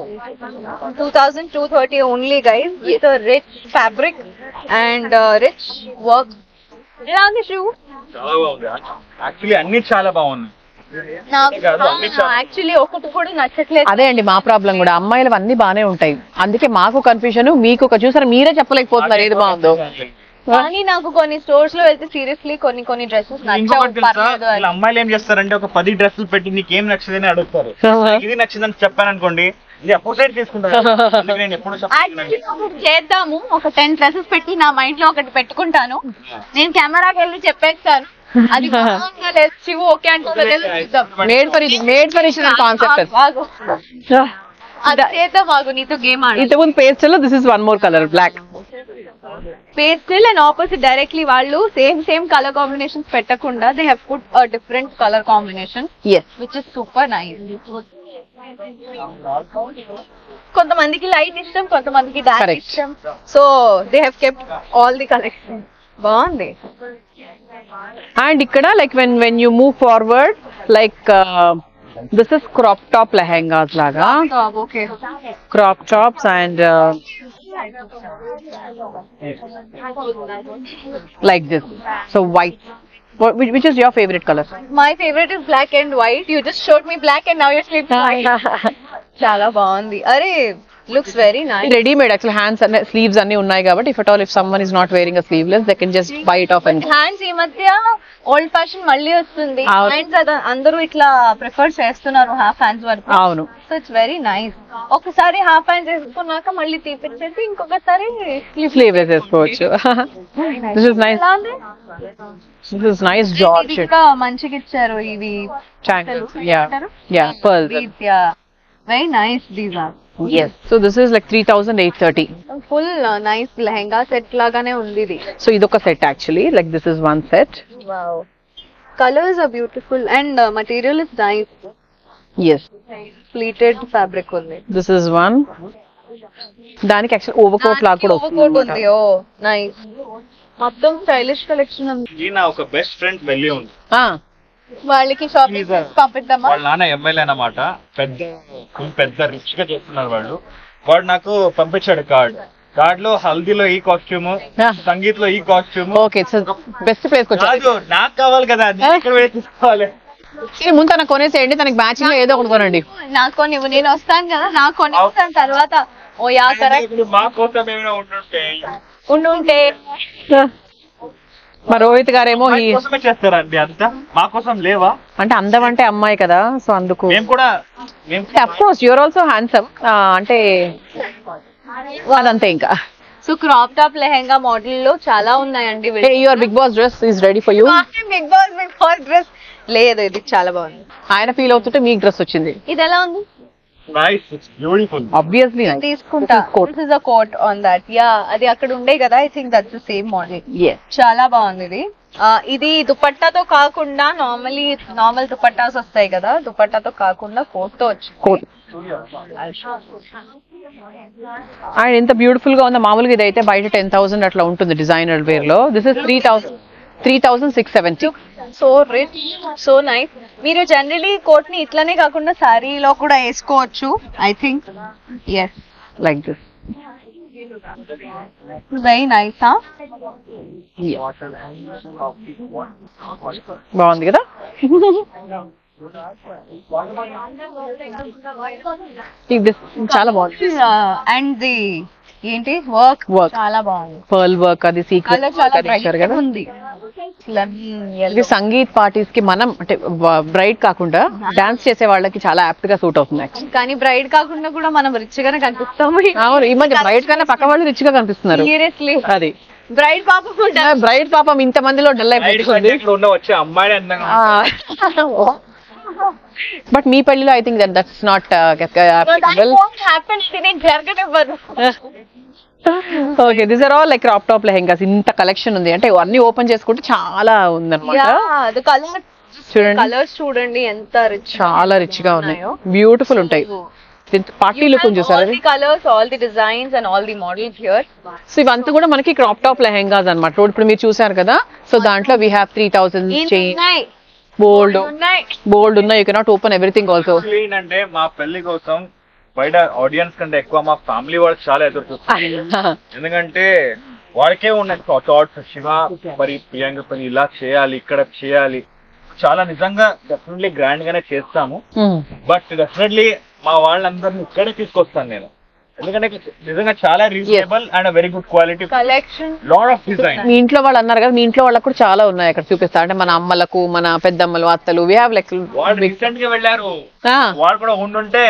2230 only guys with rich fabric and rich work. ఎలా ఉంది షూ? చాలా బాగుంది. యాక్చువల్లీ అన్ని చాలా బాగున్నాయి. యాక్చువల్లీ ఒకటి కూడా నచ్చట్లేదు. అదే అండి మా ప్రాబ్లం కూడా. అమ్మాయిలు అన్ని బానే ఉంటాయి, అందుకే మాకు కన్ఫ్యూజన్. మీకు ఒక చూసారా, మీరే చెప్పలేకపోతున్నారు ఏది బాగుందో. కానీ నాకు కొన్ని స్టోర్స్ లో వెళ్తే సీరియస్లీ కొన్ని డ్రెస్సెస్ నచ్చవు. అమ్మాయిలు ఏం చేస్తారంటే ఒక 10 డ్రెస్సులు పెట్టి నీకేం నచ్చదని అడుగుతారు. ఇది నచ్చిందని చెప్పాను అనుకోండి, ఇది అప్పుడు సైడ్ తీసుకుంటారు. నేను ఎప్పుడు చేద్దాము, ఒక 10 డ్రెస్సెస్ పెట్టి నా మైండ్ లో ఒకటి పెట్టుకుంటాను. నేను కెమెరాకి వెళ్ళి చెప్పేస్తాను అది శివు ఓకే అంటే మేడ్ ఫర్ ఈచ్ కాన్సెప్ట్. అది చేద్దాం. బాగు నీతో గేమ్ ఆడు. ఇంతకుముందు పేస్టల్ లో this is one more colour black. Pastel and opposite directly వాళ్ళు సేమ్ కలర్ కాంబినేషన్స్ పెట్టకుండా they have put a different colour combination which is super nice. కొంతమందికి లైట్ ఇష్టం, కొంతమందికి డార్క్ ఇష్టం. So they have kept all the collection. బాగుంది. And ఇక్కడ like when you move forward like this is crop top lehengas laga. Okay. Crop tops and like this. So white. Which is your favorite color? My favorite is black and white. You just showed me black and now you're saying white. చాలా బాగుంది. అరే looks very nice. Readymade actual hands అన్ని sleeves అన్ని ఉన్నాయి కాబట్టి if someone is not wearing a sleeveless they can just buy it off and hands ఈ మధ్య old fashion మళ్ళీ వస్తుంది. అవును. హ్యాండ్స్ అందరూ ఇట్లా ప్రిఫర్ చేస్తున్నారు హాఫ్ హ్యాండ్స్ వరకు. అవును. So it's very nice. ఒకసారి హాఫ్ హ్యాండ్స్ వేసుకున్నాక మళ్ళీ తీపిచ్చేసి ఇంకొకసారి స్లీవ్లెస్ వేసుకోవచ్చు. This is nice. This is nice georgette మంచిగా ఇచ్చారు ఇవి. pearls. Very nice these are. Yes. So this is like 3,830. Full nice lehenga set లాగానే ఉంది ఇది. So idoka set actually, like this is one set. Wow. Colors are beautiful and material is nice. Yes. Pleated fabric ఉంది. This is one. దానికి actual overcoat లాగా కూడా overcoat ఉంది. Oh, nice. మొత్తం stylish collection ఉంది. ఈయన ఒక బెస్ట్ ఫ్రెండ్ వెళ్ళి ఉంది. వాళ్ళకి షాపింగ్ పంపిద్దామా? వాళ్ళ నాన్న ఎమ్మెల్యే అన్నమాట. పెద్ద రిచ్ గా చేస్తున్నారు వాళ్ళు. వాడు నాకు పంపించాడు కార్డ్ లో హల్దీలో ఈ కాస్ట్యూమ్, సంగీత్ లో ఈ కాస్ట్యూమ్. ఓకే, బెస్ట్ ప్లేస్ కాదు, నాకు కావాలి కదా, ఇక్కడ తీసుకోవాలి. ముందు తనకు కొనేసేయండి, తనకి మ్యాచింగ్ లో ఏదో ఒకటి కొనండి. నాకు కొని, నేను వస్తాను కదా, నాకు కొని వస్తాను తర్వాత. Oh yeah correct. మా కోసం ఏమైనా ఉండుంటే మా రోహిత్ గారేమో చేస్తారండి అంతా, మా కోసం లేవా? అంటే అందం అంటే అమ్మాయి కదా, సో అందుకు మేము కూడా of course your also handsome అంటే అదంతే. ఇంకా so crop top lehenga model లో చాలా ఉన్నాయండి. Your Bigg Boss dress is ready for you. Bigg Boss dress లేదు, ఇది చాలా బాగుంది. ఆయన ఫీల్ అవుతుంటే మీకు డ్రెస్ వచ్చింది. ఇది ఎలా ఉంది? Nice, it's beautiful. ఆబ్వియస్లీ తీసుకుంటా. This is a coat on that. Yeah, అది అక్కడ ఉండే కదా, I think that's the same model. చాలా బాగుంది ఇది. ఇది దుపట్టాతో కాకుండా నార్మల్ దుపట్టాస్ వస్తాయి కదా, దుపట్టాతో కాకుండా కోట్ తో వచ్చి కోట్. అండ్ ఎంత బ్యూటిఫుల్ గా ఉందో. మామూలుగా ఇది అయితే బయట 10,000 అట్లా ఉంటుంది డిజైనర్ వేర్ లో. This is 3,670. So rich, so nice. మీరు జనరలీ కోట్ ని ఇట్లానే కాకుండా సారీలో కూడా వేసుకోవచ్చు, I think. Yes, like this. Very nice. బాగుంది కదా. చాలా బాగుంది. అండ్ ది ఏంటి వర్క్ చాలా బాగుంది. పర్ల్ వర్క్, అది సీక్వెన్స్ కదా ఉంది. ఇది సంగీత్ పార్టీస్ కి మనం అంటే బ్రైడ్ కాకుండా డాన్స్ చేసే వాళ్ళకి చాలా యాప్ట్ గా సూట్ అవుతుంది. కానీ బ్రైడ్ కాకుండా కూడా మనం రిచ్ గానే కనిపిస్తాము. అవును, ఈ మధ్య బ్రైడ్ కన్నా పక్క వాళ్ళు రిచ్ గా కనిపిస్తున్నారు. సీరియస్లీ. అది బ్రైడ్ పాపం ఇంత మందిలో డల్ అయిపోయింది. బట్ మీ పెళ్లిలో I think that's not okay. This are all like crop top lehengas. ఇంత కలెక్షన్ ఉంది అంటే అన్ని ఓపెన్ చేసుకుంటే చాలా ఉందన్నమాట. చూడండి, కలర్స్ చూడండి ఎంత రిచ్, చాలా రిచ్ గా ఉన్నాయి, బ్యూటిఫుల్ ఉంటాయి. పార్టీ లుక్ చూసారు. Colours, all the designs and all the models here. So ఇవంతా కూడా మనకి క్రాప్ టాప్ లెహెంగాస్ అన్నమాట. ఇప్పుడు మీరు చూసారు కదా, సో దాంట్లో వీ హ్యావ్ 3,000 చైన్. బోల్డ్ ఉన్నాయి. You cannot open everything also. అంటే మా పెళ్లి కోసం బయట ఆడియన్స్ కంటే ఎక్కువ మా ఫ్యామిలీ వాళ్ళు చాలా ఎదురు చూస్తారు. ఎందుకంటే వాళ్ళకే ఉన్నాయి థాట్స్, శివ మరి ప్రియాంక పని ఇలా చేయాలి, ఇక్కడ చేయాలి. చాలా నిజంగా డెఫినెట్లీ గ్రాండ్ గానే చేస్తాము. బట్ డెఫినెట్లీ మా వాళ్ళందరినీ ఇక్కడే తీసుకొస్తాను నేను. ఎందుకంటే నిజంగా చాలా reasonable and very good quality collection, lot of design. మీ ఇంట్లో వాళ్ళు అన్నారు కదా, మీ ఇంట్లో వాళ్ళకు కూడా చాలా ఉన్నాయి అక్కడ చూపిస్తా. అంటే మన అమ్మలకు, మన పెద్దమ్మలు, అత్తలు, వి హావ్ లైక్ వాళ్ళు రీసెంట్ గా వెళ్ళారు, వాళ్ళు కూడా ఉండుంటే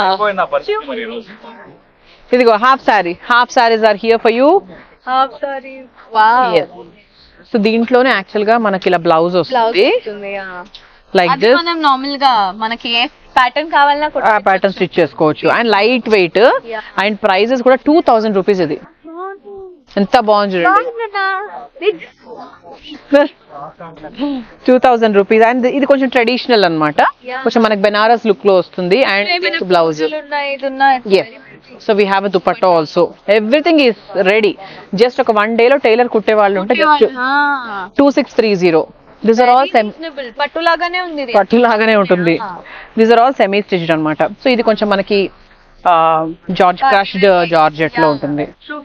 ఇదిగో half saris are here for you. Half saris, wow. So దీంట్లోనే యాక్చువల్ గా మనకి ఇలా బ్లౌజ్ వస్తుంది లైక్ దిస్. మనం నార్మల్ గా మనకి ఏ ప్యాటర్న్ కావాలన్నా ఆ ప్యాటర్న్ స్టిచ్ చేసుకోవచ్చు. And light weight and prices కూడా 2,000 రూపీస్. ఇది ఎంత బాగుంది చూడండి, 2,000 రూపీస్. అండ్ ఇది కొంచెం ట్రెడిషనల్ అన్నమాట, కొంచెం మనకి బెనారస్ లుక్ లో వస్తుంది. And blouse. So we have a dupatta also. Everything is ready. Just ఒక 1 day లో టైలర్ కుట్టే వాళ్ళు ఉంటే జస్ట్ 2,630. These are all పట్టులాగానే ఉంటుంది. These are all semi stitched అన్నమాట. సో ఇది కొంచెం మనకి జార్జ్ క్రష్డ్ జార్జెట్ లో ఉంటుంది.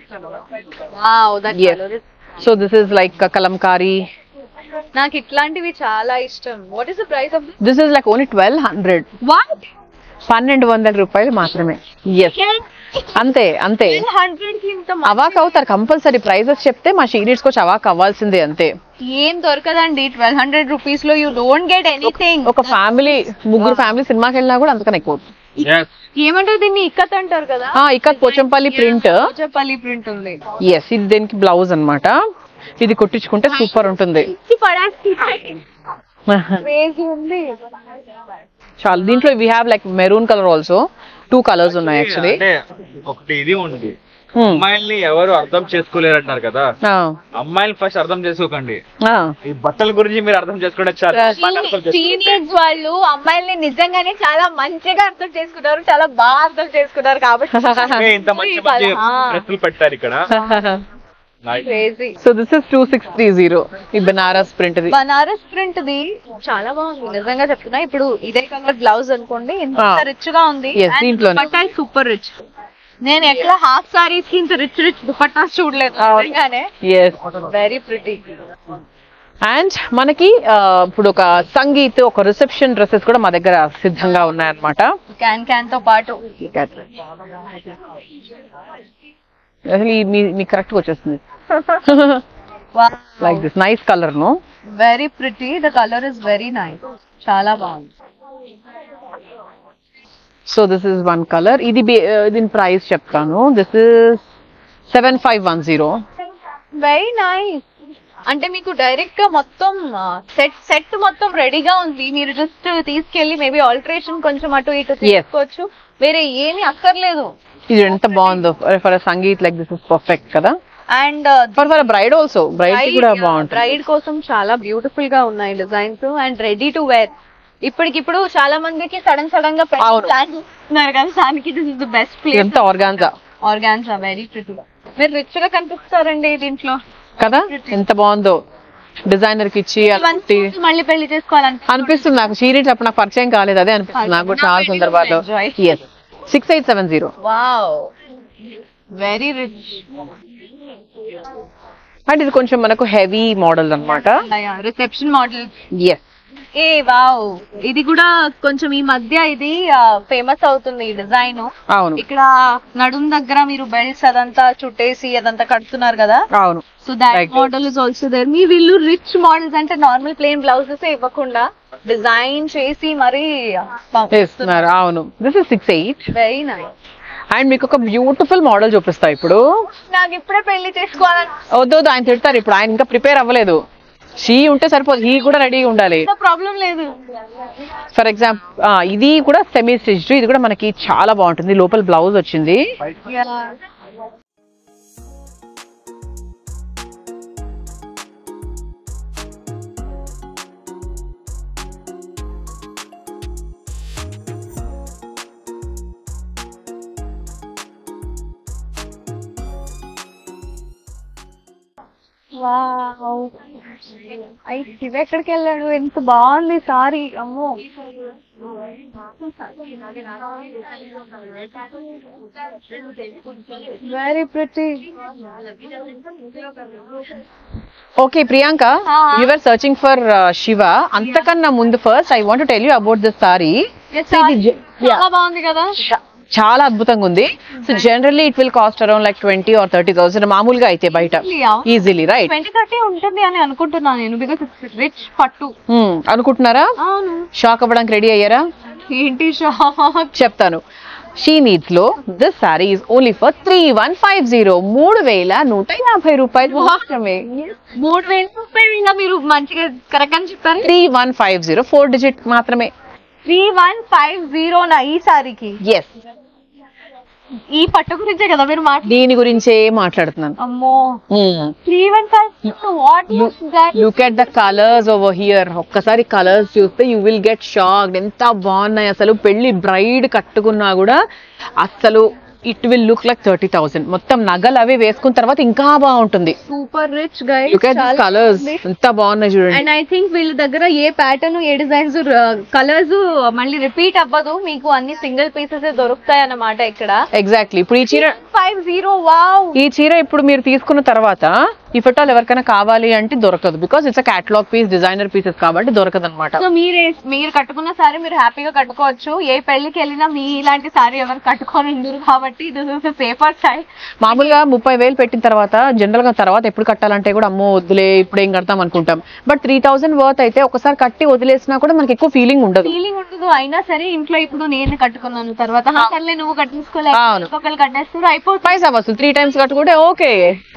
So this is like kalamkari. నాకు ఇట్లాంటివి చాలా ఇష్టం. What is the price of this? This is like only 1,200. What? 1,200 రూపాయలు మాత్రమే. ఎస్, అంతే అంతే 100 కి ఇంత అవాక్ అవుతారు కంపల్సరీ. ప్రైజెస్ చెప్తే మా షీనిట్స్ వచ్చి అవాక్ అవ్వాల్సిందే అంతే. ఏం దొరకదండి 1200 రూపీస్ లో. You don't get anything. ఒక ఫ్యామిలీ, ముగ్గురు ఫ్యామిలీ సినిమాకి వెళ్ళినా కూడా అంతకన్నా ఎక్కువ. ఏమంటారు దీన్ని? ఇక్కత్ అంటారు కదా. ఇక్కత్ పోచంపల్లి ప్రింట్. పోచంపల్లి ప్రింట్ ఉంది. ఎస్, ఇది దీనికి బ్లౌజ్ అన్నమాట. ఇది కుట్టించుకుంటే సూపర్ ఉంటుంది. చాలా దీంట్లో we have like maroon colour also. 2 colours ఉన్నాయి యాక్చువల్లీ. ఒకటి ఇది ఉంది, అమ్మాయిల్ని ఎవరు అర్థం చేసుకోలేరు అంటారు కదా, అమ్మాయిలు ఫస్ట్ అర్థం చేసుకోకండి. ఈ బట్టల గురించి మీరు అర్థం చేసుకుంటే చాలా. టీనేజ్ వాళ్ళు అమ్మాయిల్ని నిజంగానే చాలా మంచిగా అర్థం చేసుకున్నారు, చాలా బాగా అర్థం చేసుకున్నారు కాబట్టి ఇంత మంచి మంచి డ్రెస్సులు పెట్టారు ఇక్కడ. So this is 2630. ఈ బనారస్ ప్రింట్. బనారస్ ప్రింట్ ది చాలా బాగుంది నిజంగా చెప్తున్నా. ఇప్పుడు ఇదే కలర్ బ్లౌజ్ అనుకోండి, ఎంత రిచ్ గా ఉంది. Dupatta super rich. నేను ఎక్కడ హాఫ్ సారీస్ కి ఇంత రిచ్ రిచ్ దుపట్టా చూడలేదు. Very pretty. అండ్ మనకి ఇప్పుడు ఒక సంగీత్, ఒక రిసెప్షన్ డ్రెస్సెస్ కూడా మా దగ్గర సిద్ధంగా ఉన్నాయన్నమాట. క్యాన్ తో పాటు. అసలు మీ కరెక్ట్ గా వచ్చేస్తుంది. Like this nice colour. No, very pretty. The colour is very nice. చాలా బాగుంది. So this is one colour. ఇది దీని ప్రైస్ చెప్తాను. This is 7510. Very nice. అంటే మీకు డైరెక్ట్ గా మొత్తం సెట్ మొత్తం రెడీగా ఉంది. మీరు జస్ట్ తీసుకెళ్లి మేబీ ఆల్టరేషన్ కొంచెం అటు ఇటు తీసుకోవచ్చు. వేరే ఏమీ అక్కర్లేదు. ఇది ఎంత బాగుందో. For sangeet like this is perfect కదా. And for bride also. Bride కూడా బాగుంటుంది. బ్రైడ్ కోసం చాలా బ్యూటిఫుల్ గా ఉన్నాయి designs and ready to wear. ఇప్పటికిప్పుడు చాలా మందికి సడన్ గా ప్లాన్ చేస్తున్నారు కదా, దానికి this is the best place. ఎంత ఆర్గాన్జా వెరీ ప్రిటీ. మీరు రిచ్ గా కనిపిస్తారండి దీంట్లో కదా. ఎంత బాగుందో. డిజైనర్ కి ఇచ్చి మళ్ళీ పెళ్లి చేసుకోవాలని అనిపిస్తుంది నాకు. షీనిట్స్ అప్పుడు నాకు పరిచయం కాలేదు, అదే అనిపిస్తుంది నాకు కూడా చాలా సందర్భాల్లో. 6870. Wow, very rich. అండ్ ఇది కొంచెం మనకు హెవీ మోడల్ అన్నమాట. Reception model. ఎస్. ఏ వావ్, ఇది కూడా కొంచెం ఈ మధ్య ఇది ఫేమస్ అవుతుంది ఈ డిజైన్. అవును. ఇక్కడ నడుం దగ్గర మీరు బెల్ట్స్ అదంతా చుట్టేసి అదంతా కడుతున్నారు కదా. అవును. So that model is also there. మీ వీళ్ళు రిచ్ మోడల్స్ అంటే నార్మల్ ప్లెయిన్ బ్లౌజెస్ ఇవ్వకుండా డిజైన్ చేసి మరి ఇస్తున్నారు. అవును. This is 68. Very nice. And మీకు ఒక బ్యూటిఫుల్ మోడల్ చూపిస్తా ఇప్పుడు. నాకు ఇప్పుడే పెళ్లి చేసుకోవాలని. వద్దు, ఆయన తిడతారు. ఇప్పుడు ఆయన ఇంకా ప్రిపేర్ అవ్వలేదు. షీ ఉంటే సరిపోదు, హీ కూడా రెడీగా ఉండాలి. ప్రాబ్లం లేదు. ఫర్ ఎగ్జాంపుల్ ఇది కూడా సెమీ స్టిచ్డ్. ఇది కూడా మనకి చాలా బాగుంటుంది. లోపల బ్లౌజ్ వచ్చింది. శివ ఎక్కడికి వెళ్ళాడు? ఎంత బాగుంది సారీ. అమ్మో, very pretty. Okay Priyanka, you were searching for Shiva. అంతకన్నా ముందు first I want to tell you about this saree. చాలా బాగుంది కదా. చాలా అద్భుతంగా ఉంది. So generally it will cost around like 20 or 30,000 మామూలుగా అయితే బయట ఈజీలీ. రైట్, 20-30 ఉంటుంది అని అనుకుంటున్నాను నేను. బికాస్ ఇట్స్ రిచ్ పట్టు. అనుకుంటున్నారా? షాక్ అవ్వడానికి రెడీ అయ్యారా? ఏంటి షాక్? చెప్తాను. షీ నీడ్స్ లో this saree is only for 3150. 3150 రూపాయలు మాత్రమే. 3000 మీరు మంచిగా కరెక్ట్ అని చెప్పారు. 3150 4 డిజిట్ మాత్రమే. 3150 నా ఈ సారీకి. ఎస్, ఈ పట్టు గురించే కదా మీరు దీని గురించే మాట్లాడుతున్నాను. అమ్మో, 3150. What look that? Look at the colours over here. ఒక్కసారి కలర్స్ చూస్తే యూ విల్ గెట్ షాక్డ్. ఎంత బాగున్నాయి అసలు. పెళ్లి బ్రైడ్ కట్టుకున్నా కూడా అసలు ఇట్ విల్ లుక్ లైక్ 30,000. మొత్తం నగలు అవి వేసుకున్న తర్వాత ఇంకా బాగుంటుంది. Super rich guys. Look at this colours, ఎంత బాగున్నాయి చూడండి. అండ్ ఐ థింక్ వీళ్ళ దగ్గర a pattern, a designs, colours మళ్ళీ రిపీట్ అవ్వదు. మీకు అన్ని సింగిల్ పీసెస్ దొరుకుతాయి అన్నమాట ఇక్కడ. ఎగ్జాక్ట్లీ. ఇప్పుడు ఈ చీర 50. వావ్, ఈ చీర ఇప్పుడు మీరు తీసుకున్న తర్వాత ఇఫ్ ఎట్ ఆల్ ఎవరికైనా కావాలి అంటే దొరకదు, because it's a catalogue piece, designer pieces కాబట్టి దొరకదు అనమాట. సో మీరు కట్టుకున్న సారీ మీరు హ్యాపీగా కట్టుకోవచ్చు. ఏ పెళ్లికి వెళ్ళినా మీ ఇలాంటి సారీ ఎవరు కట్టుకొని ఉండరు కాబట్టి దిస్ ఇస్ సేఫర్ సైడ్. మామూలుగా 30,000 పెట్టిన తర్వాత జనరల్ గా తర్వాత ఎప్పుడు కట్టాలంటే కూడా అమ్మో వద్దులే ఇప్పుడు ఏం కడతాం అనుకుంటాం. బట్ 3,000 వర్త్ అయితే ఒకసారి కట్టి వదిలేసినా కూడా మనకి ఎక్కువ ఫీలింగ్ ఉండదు. అయినా సరే ఇంట్లో ఇప్పుడు నేను కట్టుకున్నాను తర్వాత సర్లే నువ్వు కట్టించుకోలేదు ఒకళ్ళు కట్టేస్తారు అయిపోతుంది. పైసా వస్తుంది 3 times కట్టుకుంటే ఓకే.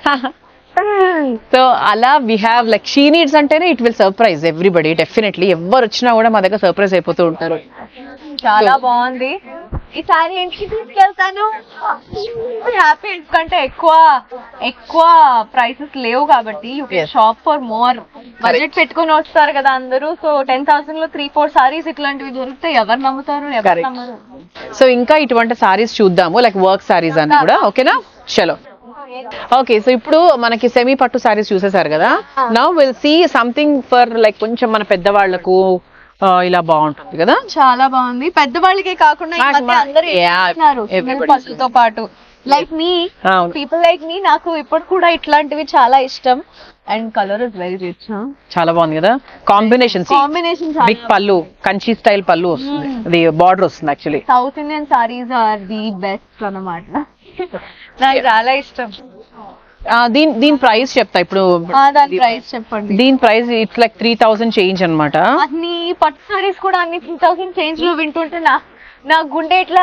సో అలా we have like She Needs అంటేనే it will surprise everybody definitely. ఎవరు వచ్చినా కూడా మా దగ్గర సర్ప్రైజ్ అయిపోతూ ఉంటారు. చాలా బాగుంది ఈ సారీ. ఇంటికి తీసుకెళ్తాను హ్యాపీ, ఎందుకంటే ఎక్కువ ప్రైసెస్ లేవు కాబట్టి you can shop for more. Budget పెట్టుకుని వస్తారు కదా అందరూ. సో 10,000 లో 3-4 సారీస్ ఇట్లాంటివి దొరికితే ఎవరు నమ్ముతారు, ఎవరు నమ్మరు. సో ఇంకా ఇటువంటి సారీస్ చూద్దాము, లైక్ వర్క్ సారీస్ అని కూడా. ఓకేనా, చలో. ఓకే, సో ఇప్పుడు మనకి సెమీ పట్టు సారీస్ చూసేసారు కదా. Now will see something for like కొంచెం మన పెద్దవాళ్లకు ఇలా బాగుంటుంది కదా. చాలా బాగుంది, పెద్దవాళ్ళకే కాకుండా ఈ మధ్య అందరూ ఇస్తున్నారు పట్టుతో పాటు. Like me people like me, నాకు ఇప్పుడు కూడా ఇట్లాంటివి చాలా ఇష్టం. And colour is very rich. చాలా బాగుంది కదా కాంబినేషన్. బిగ్ పళ్ళు, కంచి స్టైల్ పళ్ళు వస్తుంది, అది బార్డర్ వస్తుంది. Actually South Indian sarees are the best అన్నమాట. నాకు చాలా ఇష్టం. దీని ప్రైస్ చెప్తా ఇప్పుడు. దాని ప్రైస్ చెప్పండి. దీని ప్రైస్ ఇట్స్ లైక్ 3,000 చేంజ్ అనమాట. అన్ని పట్టు సారీస్ కూడా అన్ని 3,000 చేంజ్ లో వింటుంటే నా గుండె ఇట్లా.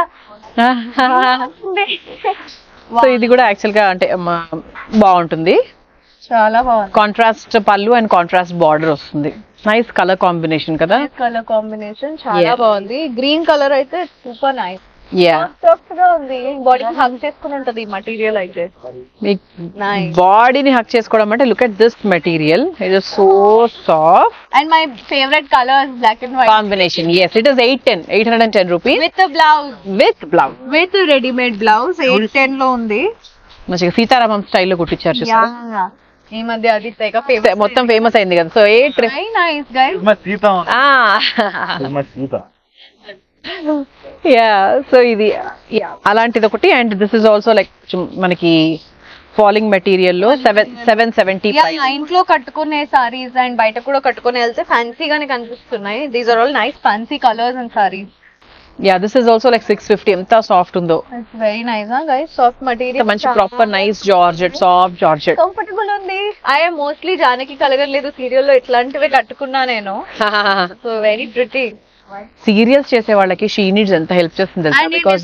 సో ఇది కూడా యాక్చువల్ గా అంటే బాగుంటుంది. చాలా బాగుంది. కాంట్రాస్ట్ పళ్ళు అండ్ కాంట్రాస్ట్ బార్డర్ వస్తుంది. నైస్ కలర్ కాంబినేషన్ కదా. కలర్ కాంబినేషన్ చాలా బాగుంది. గ్రీన్ కలర్ అయితే సూపర్ నైస్. సాఫ్ట్ గా ఉంది, బాడీకి హగ్ చేసుకుని ఉంటది ఈ మెటీరియల్ అయితే. బాడీని హగ్ చేసుకోవడం అంటే look at this material, it is so soft. And my favourite colour black and white combination. yes, it is 810 rupees with the blouse. with readymade blouse 810 లో ఉంది. మంచిగా సీతారామం స్టైల్లో కుట్టించారు చూసారా. ఈ మధ్య అది తెగ ఫేమస్, మొత్తం ఫేమస్ అయింది కదా. So very nice guys. So ఇది అలాంటిది ఒకటి. And this is also like మనకి ఫాలింగ్ మెటీరియల్ లో 770. ఇంట్లో కట్టుకునే సారీస్ అండ్ బయట కూడా కట్టుకుని వెళ్తే ఫ్యాన్సీగానే కనిపిస్తున్నాయి. These are all nice fancy colours and sarees. This is also like 650. ఎంత సాఫ్ట్ ఉందో. It's very nice guys. Soft material, మంచి proper nice georgette, soft georgette, comfortable ఉంది. ఐ మోస్ట్లీ జానకి కలగలేదు సీరియల్ లో ఇట్లాంటివి కట్టుకున్నా నేను. So very pretty. సీరియల్స్ చేసే వాళ్ళకి షీ నీడ్స్ ఎంత హెల్ప్ చేస్తుంది బికాజ్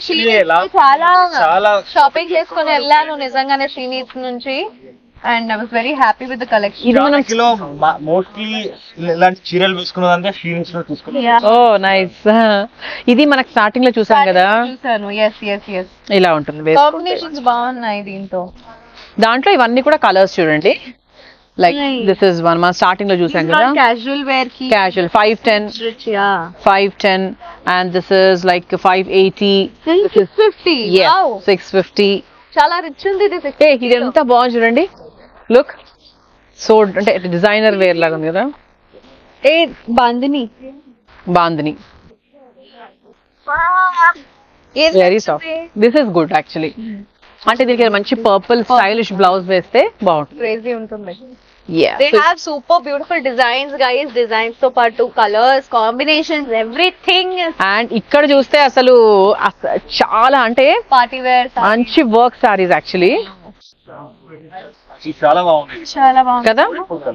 చాలా షాపింగ్ చేసుకుని వెళ్ళాను నిజంగానే షీ నీడ్స్ నుంచి. And I was very happy with the collection. Mostly ఇలాంటి చీరలు వేసుకున్నదంతా షీ నీడ్స్ లో తీసుకున్నాను. Oh nice. ఇది మనకి స్టార్టింగ్ లో చూసాం కదా. చూసాను. yes. ఇలా ఉంటుంది. కాంబినేషన్స్ బాగున్నాయి దీంతో. దాంట్లో ఇవన్నీ కూడా కలర్స్ చూడండి. లైక్ దిస్ ఇస్ వన్ మనం స్టార్టింగ్ లో చూసాం కదా. క్యాజువల్ వేర్ కి casual 510 and this is like 580. 650. చాలా రిచ్ ఉంది ఇది. ఇది ఎంత బాగుంది చూడండి. లుక్ సో అంటే డిజైనర్ వేర్ లాగా ఉంది కదా. Bandhani very soft. This is good actually. అంటే దీనికి మంచి పర్పుల్ స్టైలిష్ బ్లౌజ్ వేస్తే బాగుంటుంది. క్రేజీ ఉంటుంది. They have super beautiful designs guys. Designs తో పాటు colours, combinations, everything is. And ఇక్కడ చూస్తే అసలు చాలా అంటే పార్టీ వేర్ మంచి వర్క్ సారీస్ యాక్చువల్లీ. చాలా బాగుంది కదా.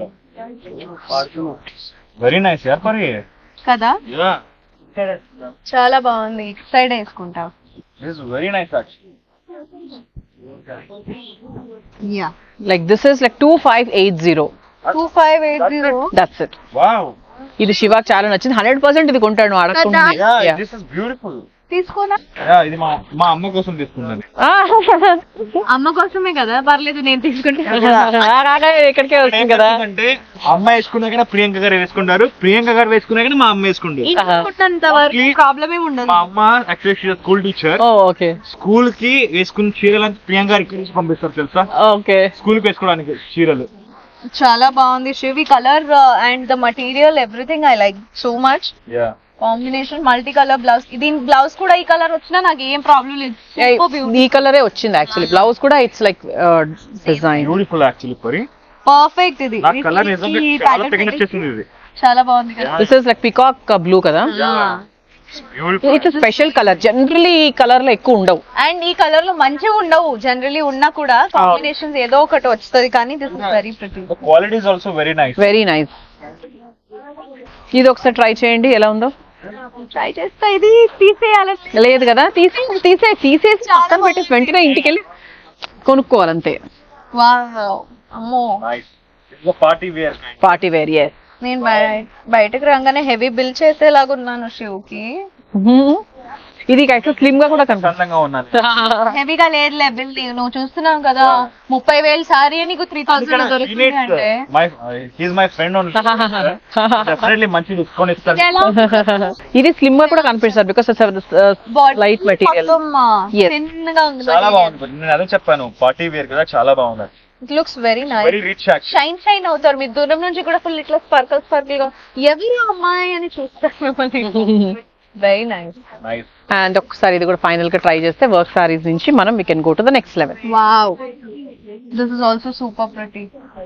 వెరీ నైస్ యార్ పరి కదా. చాలా బాగుంది. ఇటు సైడ్ వేసుకుంటా. Very nice actually. Like this is like 2580. 2580. That's it. Wow. ఇది శివ చాలా నచ్చింది. 100% ఇది కొంటాడు అడగకుండా. Yeah, this is beautiful. తీసుకోనా? ఇది మా అమ్మ కోసం తీసుకున్నాను. అమ్మ కోసమే కదా, పర్లేదు నేను తీసుకుంటే. ఇక్కడికే వస్తుంది కదా. అంటే అమ్మ వేసుకున్నాక ప్రియాంక గారు వేసుకుంటారు, ప్రియాంక గారు వేసుకున్నాక మా అమ్మ వేసుకుంటారు. ప్రాబ్లం ఏమి ఉండదు. మా అమ్మ actually school teacher. Okay. School కి వేసుకున్న చీరలు ప్రియాంక గారు ఇక్కడి నుంచి పంపిస్తారు తెలుసా. ఓకే. స్కూల్ కి వేసుకోవడానికి చీరలు. చాలా బాగుంది Shivi. Colour and the material everything I like so much. Combination multi colour blouse. దీని బ్లౌజ్ కూడా ఈ కలర్ వచ్చినా నాకు ఏం ప్రాబ్లం లేదు. Super beautiful. ఈ కలరే వచ్చింది యాక్చువల్లీ. బ్లౌజ్ కూడా it's like design. Beautiful actually పరి. పర్ఫెక్ట్ ఇది. నాకు కలర్ నిజంగా చాలా తెగన చేసింది ఇది. చాలా బాగుంది కదా. This is like peacock blue కదా. Beautiful. It's special colour. Generally ఈ కలర్ లో ఎక్కువ ఉండవు. అండ్ ఈ కలర్ లో మంచిగా ఉండవు జనరల్లీ, ఉన్నా కూడా కాంబినేషన్స్ ఏదో ఒకటి వస్తుంది, కానీ this is very pretty. The quality is also very nice. Very nice. ఇది ఒకసారి ట్రై చేయండి ఎలా ఉందో. ట్రై చేస్తా. ఇది తీసేయాలి లేదు కదా, తీసేసి పక్కన పెట్టేసి వెంటనే ఇంటికి వెళ్ళి కొనుక్కోవాలంతే. వావ్ అమ్మో. Nice. It's a party wear kind. Party wear. Yes. నేను బయటకు రాగానే హెవీ బిల్ చేసేలాగా ఉన్నాను శివ్కి. ఇది అయితే స్లిమ్ గా కూడా కనిపిస్తుంది. సంతంగా ఉన్నది. హెవీగా లేదులే బిల్. నువ్వు చూస్తున్నావు కదా 30,000 సారీ నీకు 3,000 దొరుకుతుంది అంటే. He's my friend only. Definitely మంచి డిస్కౌంట్ ఇస్తారు. ఇది స్లిమ్ గా కూడా కనిపిస్తారు బికాస్ లైట్ మెటీరియల్. Yes. చిన్నగా ఉంది. చాలా బాగుంది. నేను అదే చెప్పాను పార్టీ వేర్ కదా చాలా బాగుంది. It looks very nice. Very rich actually. Shine అవుతారు మీరు దూరం నుంచి కూడా. ఫుల్ ఇట్లా స్పార్కిల్ గా ఎవరు అమ్మాయి అని చూస్తారు మిమ్మల్ని. Very nice. నైస్. అండ్ ఒకసారి ఇది కూడా ఫైనల్ గా ట్రై చేస్తే వర్క్ సారీస్ నుంచి మనం we can go to the next level. Wow this is also super pretty.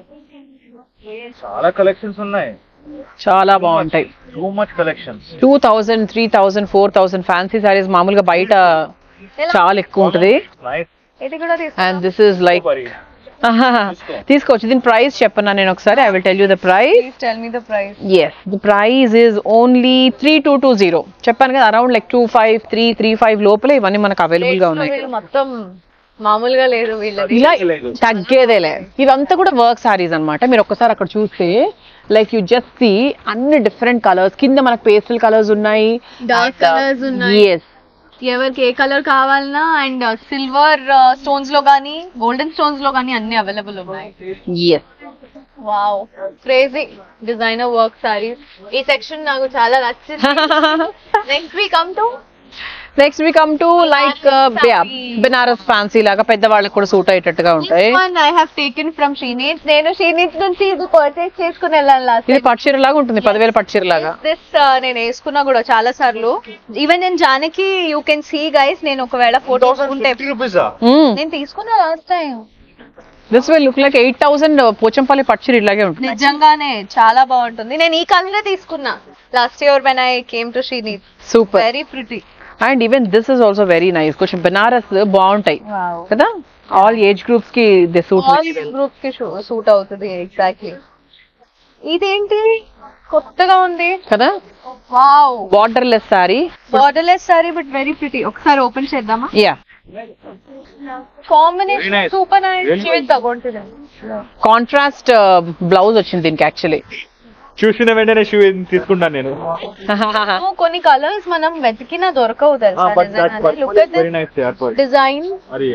చాలా కలెక్షన్స్ ఉన్నాయి. చాలా బాగుంటాయి. Too much collections. 2,000, 3,000, 4,000 fancy sarees మామూలుగా బయట చాలా ఎక్కువ ఉంటది. నైస్. ఇది కూడా అండ్ దిస్ ఇస్ లైక్ తీసుకోవచ్చు. దీని ప్రైస్ చెప్పనా నేను ఒకసారి. I will tell you the price. Please tell me the price. Yes, the price is only 3,220. చెప్పాను కదా అరౌండ్ లైక్ 2,535 లోపల ఇవన్నీ మనకు అవైలబుల్ గా ఉన్నాయి. మొత్తం మామూలుగా లేదు వీళ్ళది. ఇలా తగ్గేదేలే. ఇవంతా కూడా వర్క్ సారీస్ అన్నమాట. మీరు ఒక్కసారి అక్కడ చూస్తే లైక్ యూ జస్ట్ సీ అన్ని డిఫరెంట్ కలర్స్. కింద మనకు పేస్టల్ కలర్స్ ఉన్నాయి, డార్క్ కలర్స్ ఉన్నాయి. ఎస్, ఎవరికి ఏ కలర్ కావాలన్నా. అండ్ సిల్వర్ స్టోన్స్ లో గానీ గోల్డెన్ స్టోన్స్ లో గానీ అన్ని అవైలబుల్ ఉన్నాయి. Yes. Wow crazy designer work sarees. ఈ సెక్షన్ నాకు చాలా నచ్చింది. Next next we come to like Benaras fancy లాగా పెద్దవాళ్ళకి కూడా సూట్ అయ్యేటట్టుగా ఉంటాయి. I have taken from Sreeneeth. నేను శ్రీనీత్ నుంచి ఇది పర్చేస్ చేసుకుని వెళ్ళాను లాస్ట్. ఇది పట్టుచీర లాగా ఉంటుంది, 10,000 పట్టుచీర లాగా. దిస్ నేను వేసుకున్నా కూడా చాలా సార్లు. ఈవెన్ నేను Janaki you can see guys, నేను ఒకవేళ ఫోటో నేను తీసుకున్నా last time. This will look like 8,000 Pochampally పట్టుచీర ఇలాగే ఉంటుంది. నిజంగానే చాలా బాగుంటుంది. నేను ఈ కలరే తీసుకున్నా last year when I came to Sreeneeth. Super. Very pretty. And even this is also very nice. కొంచెం బెనారస్ బాగుంటాయి కదా. ఆల్ ఏజ్ గ్రూప్స్ కి ది సూట్. ఆల్ గ్రూప్స్ కి సూట్ అవుతుంది. ఎగ్జాక్ట్లీ. ఇదేంటి కొత్తగా ఉంది కదా. Wow borderless saree. Borderless saree but very pretty. ఒకసారి ఓపెన్ చేద్దామా? యా. Combination super nice. తగ్గొంటుంది. కాంట్రాస్ట్ బ్లౌజ్ వచ్చింది దీనికి యాక్చువల్లీ. చూసిన వెంటనే షూ తీసుకుంటాను నేను. కొన్ని కలర్స్ మనం వెతికినా దొరకవు తెలుసా. డిజైన్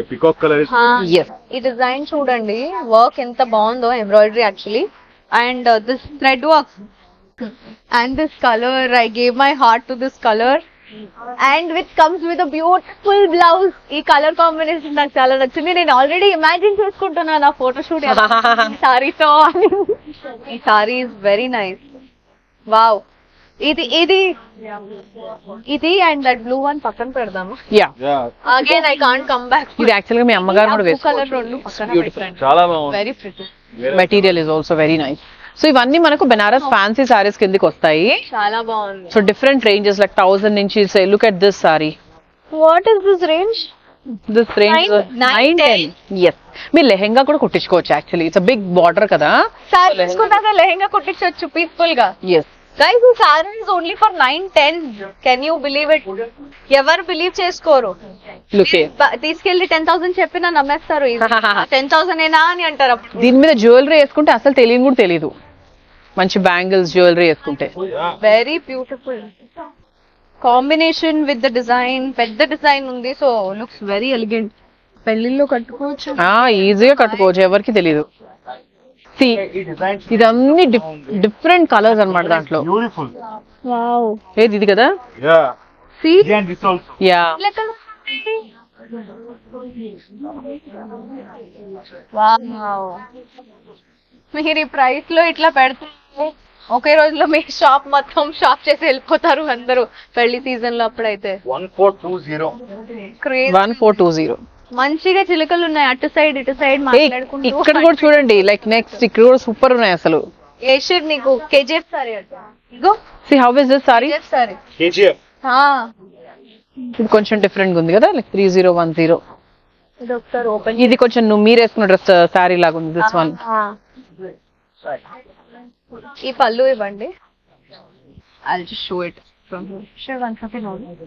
ఈ డిజైన్ చూడండి. వర్క్ ఎంత బాగుందో, embroidery actually. And this thread work and this colour, I gave my heart to this colour. And which comes with beautiful blouse. ఈ కలర్ కాంబినేషన్ నాకు చాలా నచ్చింది. నేను ఆల్రెడీ ఇమాజిన్ చేసుకుంటున్నాను నా ఫోటోషూట్ సారీతో. ఈ saree is very nice. Wow. ఇది అండ్ దట్ బ్లూ వన్ పక్కన పెడదాము. Yeah. Again I can't come back. ఇది యాక్చువల్ గా మీ అమ్మగారు కూడా వేసుకోవచ్చు. చాలా బాగుంది. వెరీ ప్రిటీ. Material is also very nice. So ఇవన్నీ మనకు బెనారస్ ఫ్యాన్సీ సారీస్ కిందకి వస్తాయి. చాలా బాగుంది. సో డిఫరెంట్ రేంజెస్ లైక్ 1,000 నుంచి. Look at this saree. What is this range? This range 9-10. Yes, మీరు లెహెంగా కూడా కుట్టించుకోవచ్చు యాక్చువల్లీ. ఇట్స్ బిగ్ బార్డర్ కదా. సారీ తీసుకున్నాక లెహెంగా కుట్టించవచ్చు పీస్ఫుల్ గా. ఎస్ గైస్, ఈ saree is only for 9-10. Can you believe it? ఎవరు బిలీవ్ చేసుకోరు. తీసుకెళ్లి 10,000 చెప్పినా నమ్మేస్తారు. 10,000 ఏనా అని అంటారు. దీని మీద జ్యువెలరీ వేసుకుంటే అసలు తెలియని కూడా తెలీదు. మంచి బ్యాంగిల్స్ జ్యువెలరీ వేసుకుంటే. Very beautiful combination with the design. పెద్ద డిజైన్ ఉంది. So looks very elegant. పెళ్లిలో కట్టుకోవచ్చు. ఈజీగా కట్టుకోవచ్చు, ఎవరికి తెలీదు. ఇదన్నీ డిఫరెంట్ కలర్స్ అన్నమాట దాంట్లో. వావ్. ఏది ఇది కదా. యా. వావ్. మీరు ఈ ప్రైస్ లో ఇట్లా పెడితే ఒకే రోజులో మీ షాప్ మొత్తం షాప్ చేసి వెళ్ళిపోతారు అందరూ పెళ్లి సీజన్ లో అప్పుడైతే 1420. Crazy. 1420. మంచిగా చిలుకలు ఉన్నాయి అటు సైడ్ ఇటు సైడ్ మాట్లాడుకుంటూ. ఇక్కడ కూడా చూడండి, లైక్ నెక్స్ట్ ఇక్కడ కూడా సూపర్ ఉన్నాయి అసలు. ఏషియర్ నీకు కేజీఎఫ్ సారీ ఇగో See how is this saree? KGF saree KGF. ఇది కొంచెం డిఫరెంట్ గా ఉంది కదా, లైక్ 3010. ఇది ఒకసారి ఓపెన్ ఇది కొంచెం నువ్వు మీరు వేసుకున్న డ్రెస్ సారీ లాగా ఉంది దిస్ వన్. ఈ పళ్ళు ఇవ్వండి. I'll just show it from here. Sure, one second.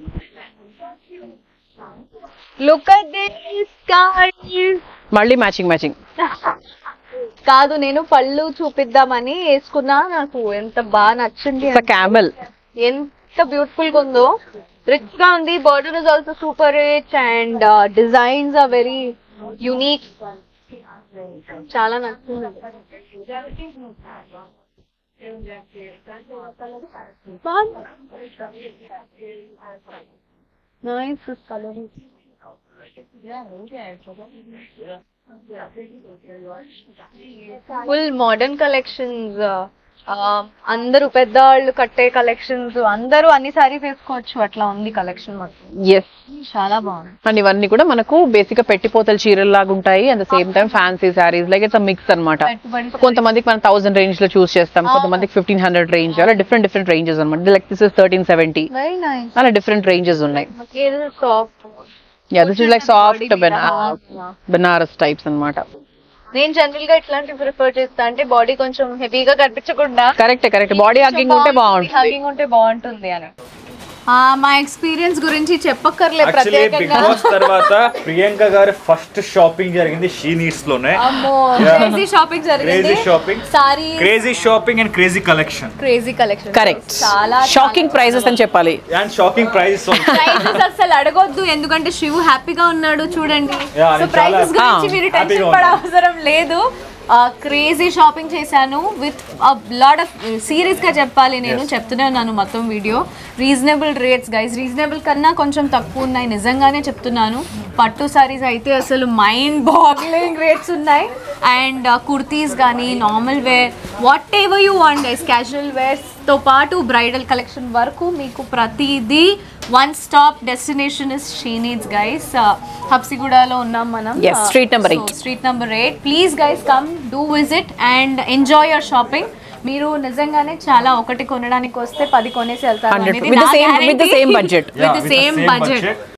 Look at this, guys. మళ్ళీ మ్యాచింగ్. కాదు నేను పళ్ళు చూపిద్దామని వేసుకున్నా, నాకు ఎంత బాగా నచ్చింది. క్యామెల్ ఎంత బ్యూటిఫుల్ గా ఉందో, రిచ్ గా ఉంది. Border is also super rich and designs are very unique. చాలా నచ్చింది. Nice colour. Full modern collections, అందరూ పెద్దవాళ్ళు కట్టే కలెక్షన్స్, అందరూ అన్ని సారీస్ వేసుకోవచ్చు, అట్లా ఉంది కలెక్షన్ మొత్తం. ఎస్, చాలా బాగుంది. అండ్ ఇవన్నీ కూడా మనకు బేసిక్ గా పెట్టిపోతల చీరలు లాగా ఉంటాయి. At the same time fancy saris, like it's mix అనమాట. కొంతమందికి మనం 1000 రేంజ్ లో చూస్ చేస్తాం, కొంతమందికి 1500 రేంజ్, అలా డిఫరెంట్ రేంజెస్ అనమాట. Like this is 1370, very nice. అలా డిఫరెంట్ రేంజెస్ ఉన్నాయి. Soft, this is like soft Banaras types అనమాట. నేను జనరల్ గా ఇట్లాంటివి ప్రిఫర్ చేస్తా, అంటే బాడీ కొంచెం హెవీగా కనిపించకుండా. కరెక్ట్, బాడీ హగ్గింగ్ ఉంటే బాగుంటుంది. హగ్గింగ్ ఉంటే బాగుంటుంది అని. మా ఎక్స్పీరియన్స్ గురించి చెప్పక్కర్లే యాక్చువల్లీ బిగ్ ప్రత్యేకంగా. బాస్ తర్వాత ప్రియాంక గారి ఫస్ట్ షాపింగ్ జరిగింది షీ నీడ్స్ లోనే. అమ్మో, క్రేజీ షాపింగ్ జరిగింది. Crazy shopping, sorry, crazy shopping and crazy collection. Crazy collection. Correct, చాలా షాకింగ్ ప్రైజెస్ అని చెప్పాలి. And shocking prices. ప్రైజెస్ అసలు అడగొద్దు, ఎందుకంటే శివు హ్యాపీగా ఉన్నాడు చూడండి. Yeah, సో నేను ప్రైజెస్ చాలా గురించి మీరు happy టెన్షన్ గా పడ అవసరం లేదు. క్రేజీ షాపింగ్ చేశాను విత్ లాట్ ఆఫ్, సీరియస్ గా చెప్పాలి, నేను చెప్తూనే ఉన్నాను మొత్తం video. Reasonable rates guys, reasonable కన్నా కొంచెం తక్కువ ఉన్నాయి, నిజంగానే చెప్తున్నాను. పట్టు సారీస్ అయితే అసలు మైండ్ బాగ్లింగ్ రేట్స్ ఉన్నాయి. అండ్ కుర్తీస్ కానీ, normal wear, whatever you want guys, casual wears తో పాటు బ్రైడల్ కలెక్షన్ వరకు మీకు ప్రతిదీ one stop destination is she needs guys. హబ్సిగూడలో ఉన్నాం మనం. Yes, street number 8. Street number 8. Please guys come, do visit and enjoy your shopping. మీరు నిజంగానే చాలా, ఒకటి కొనడానికి వస్తే 10 కొనేసి వెళ్తారు. With the same budget. With the same budget.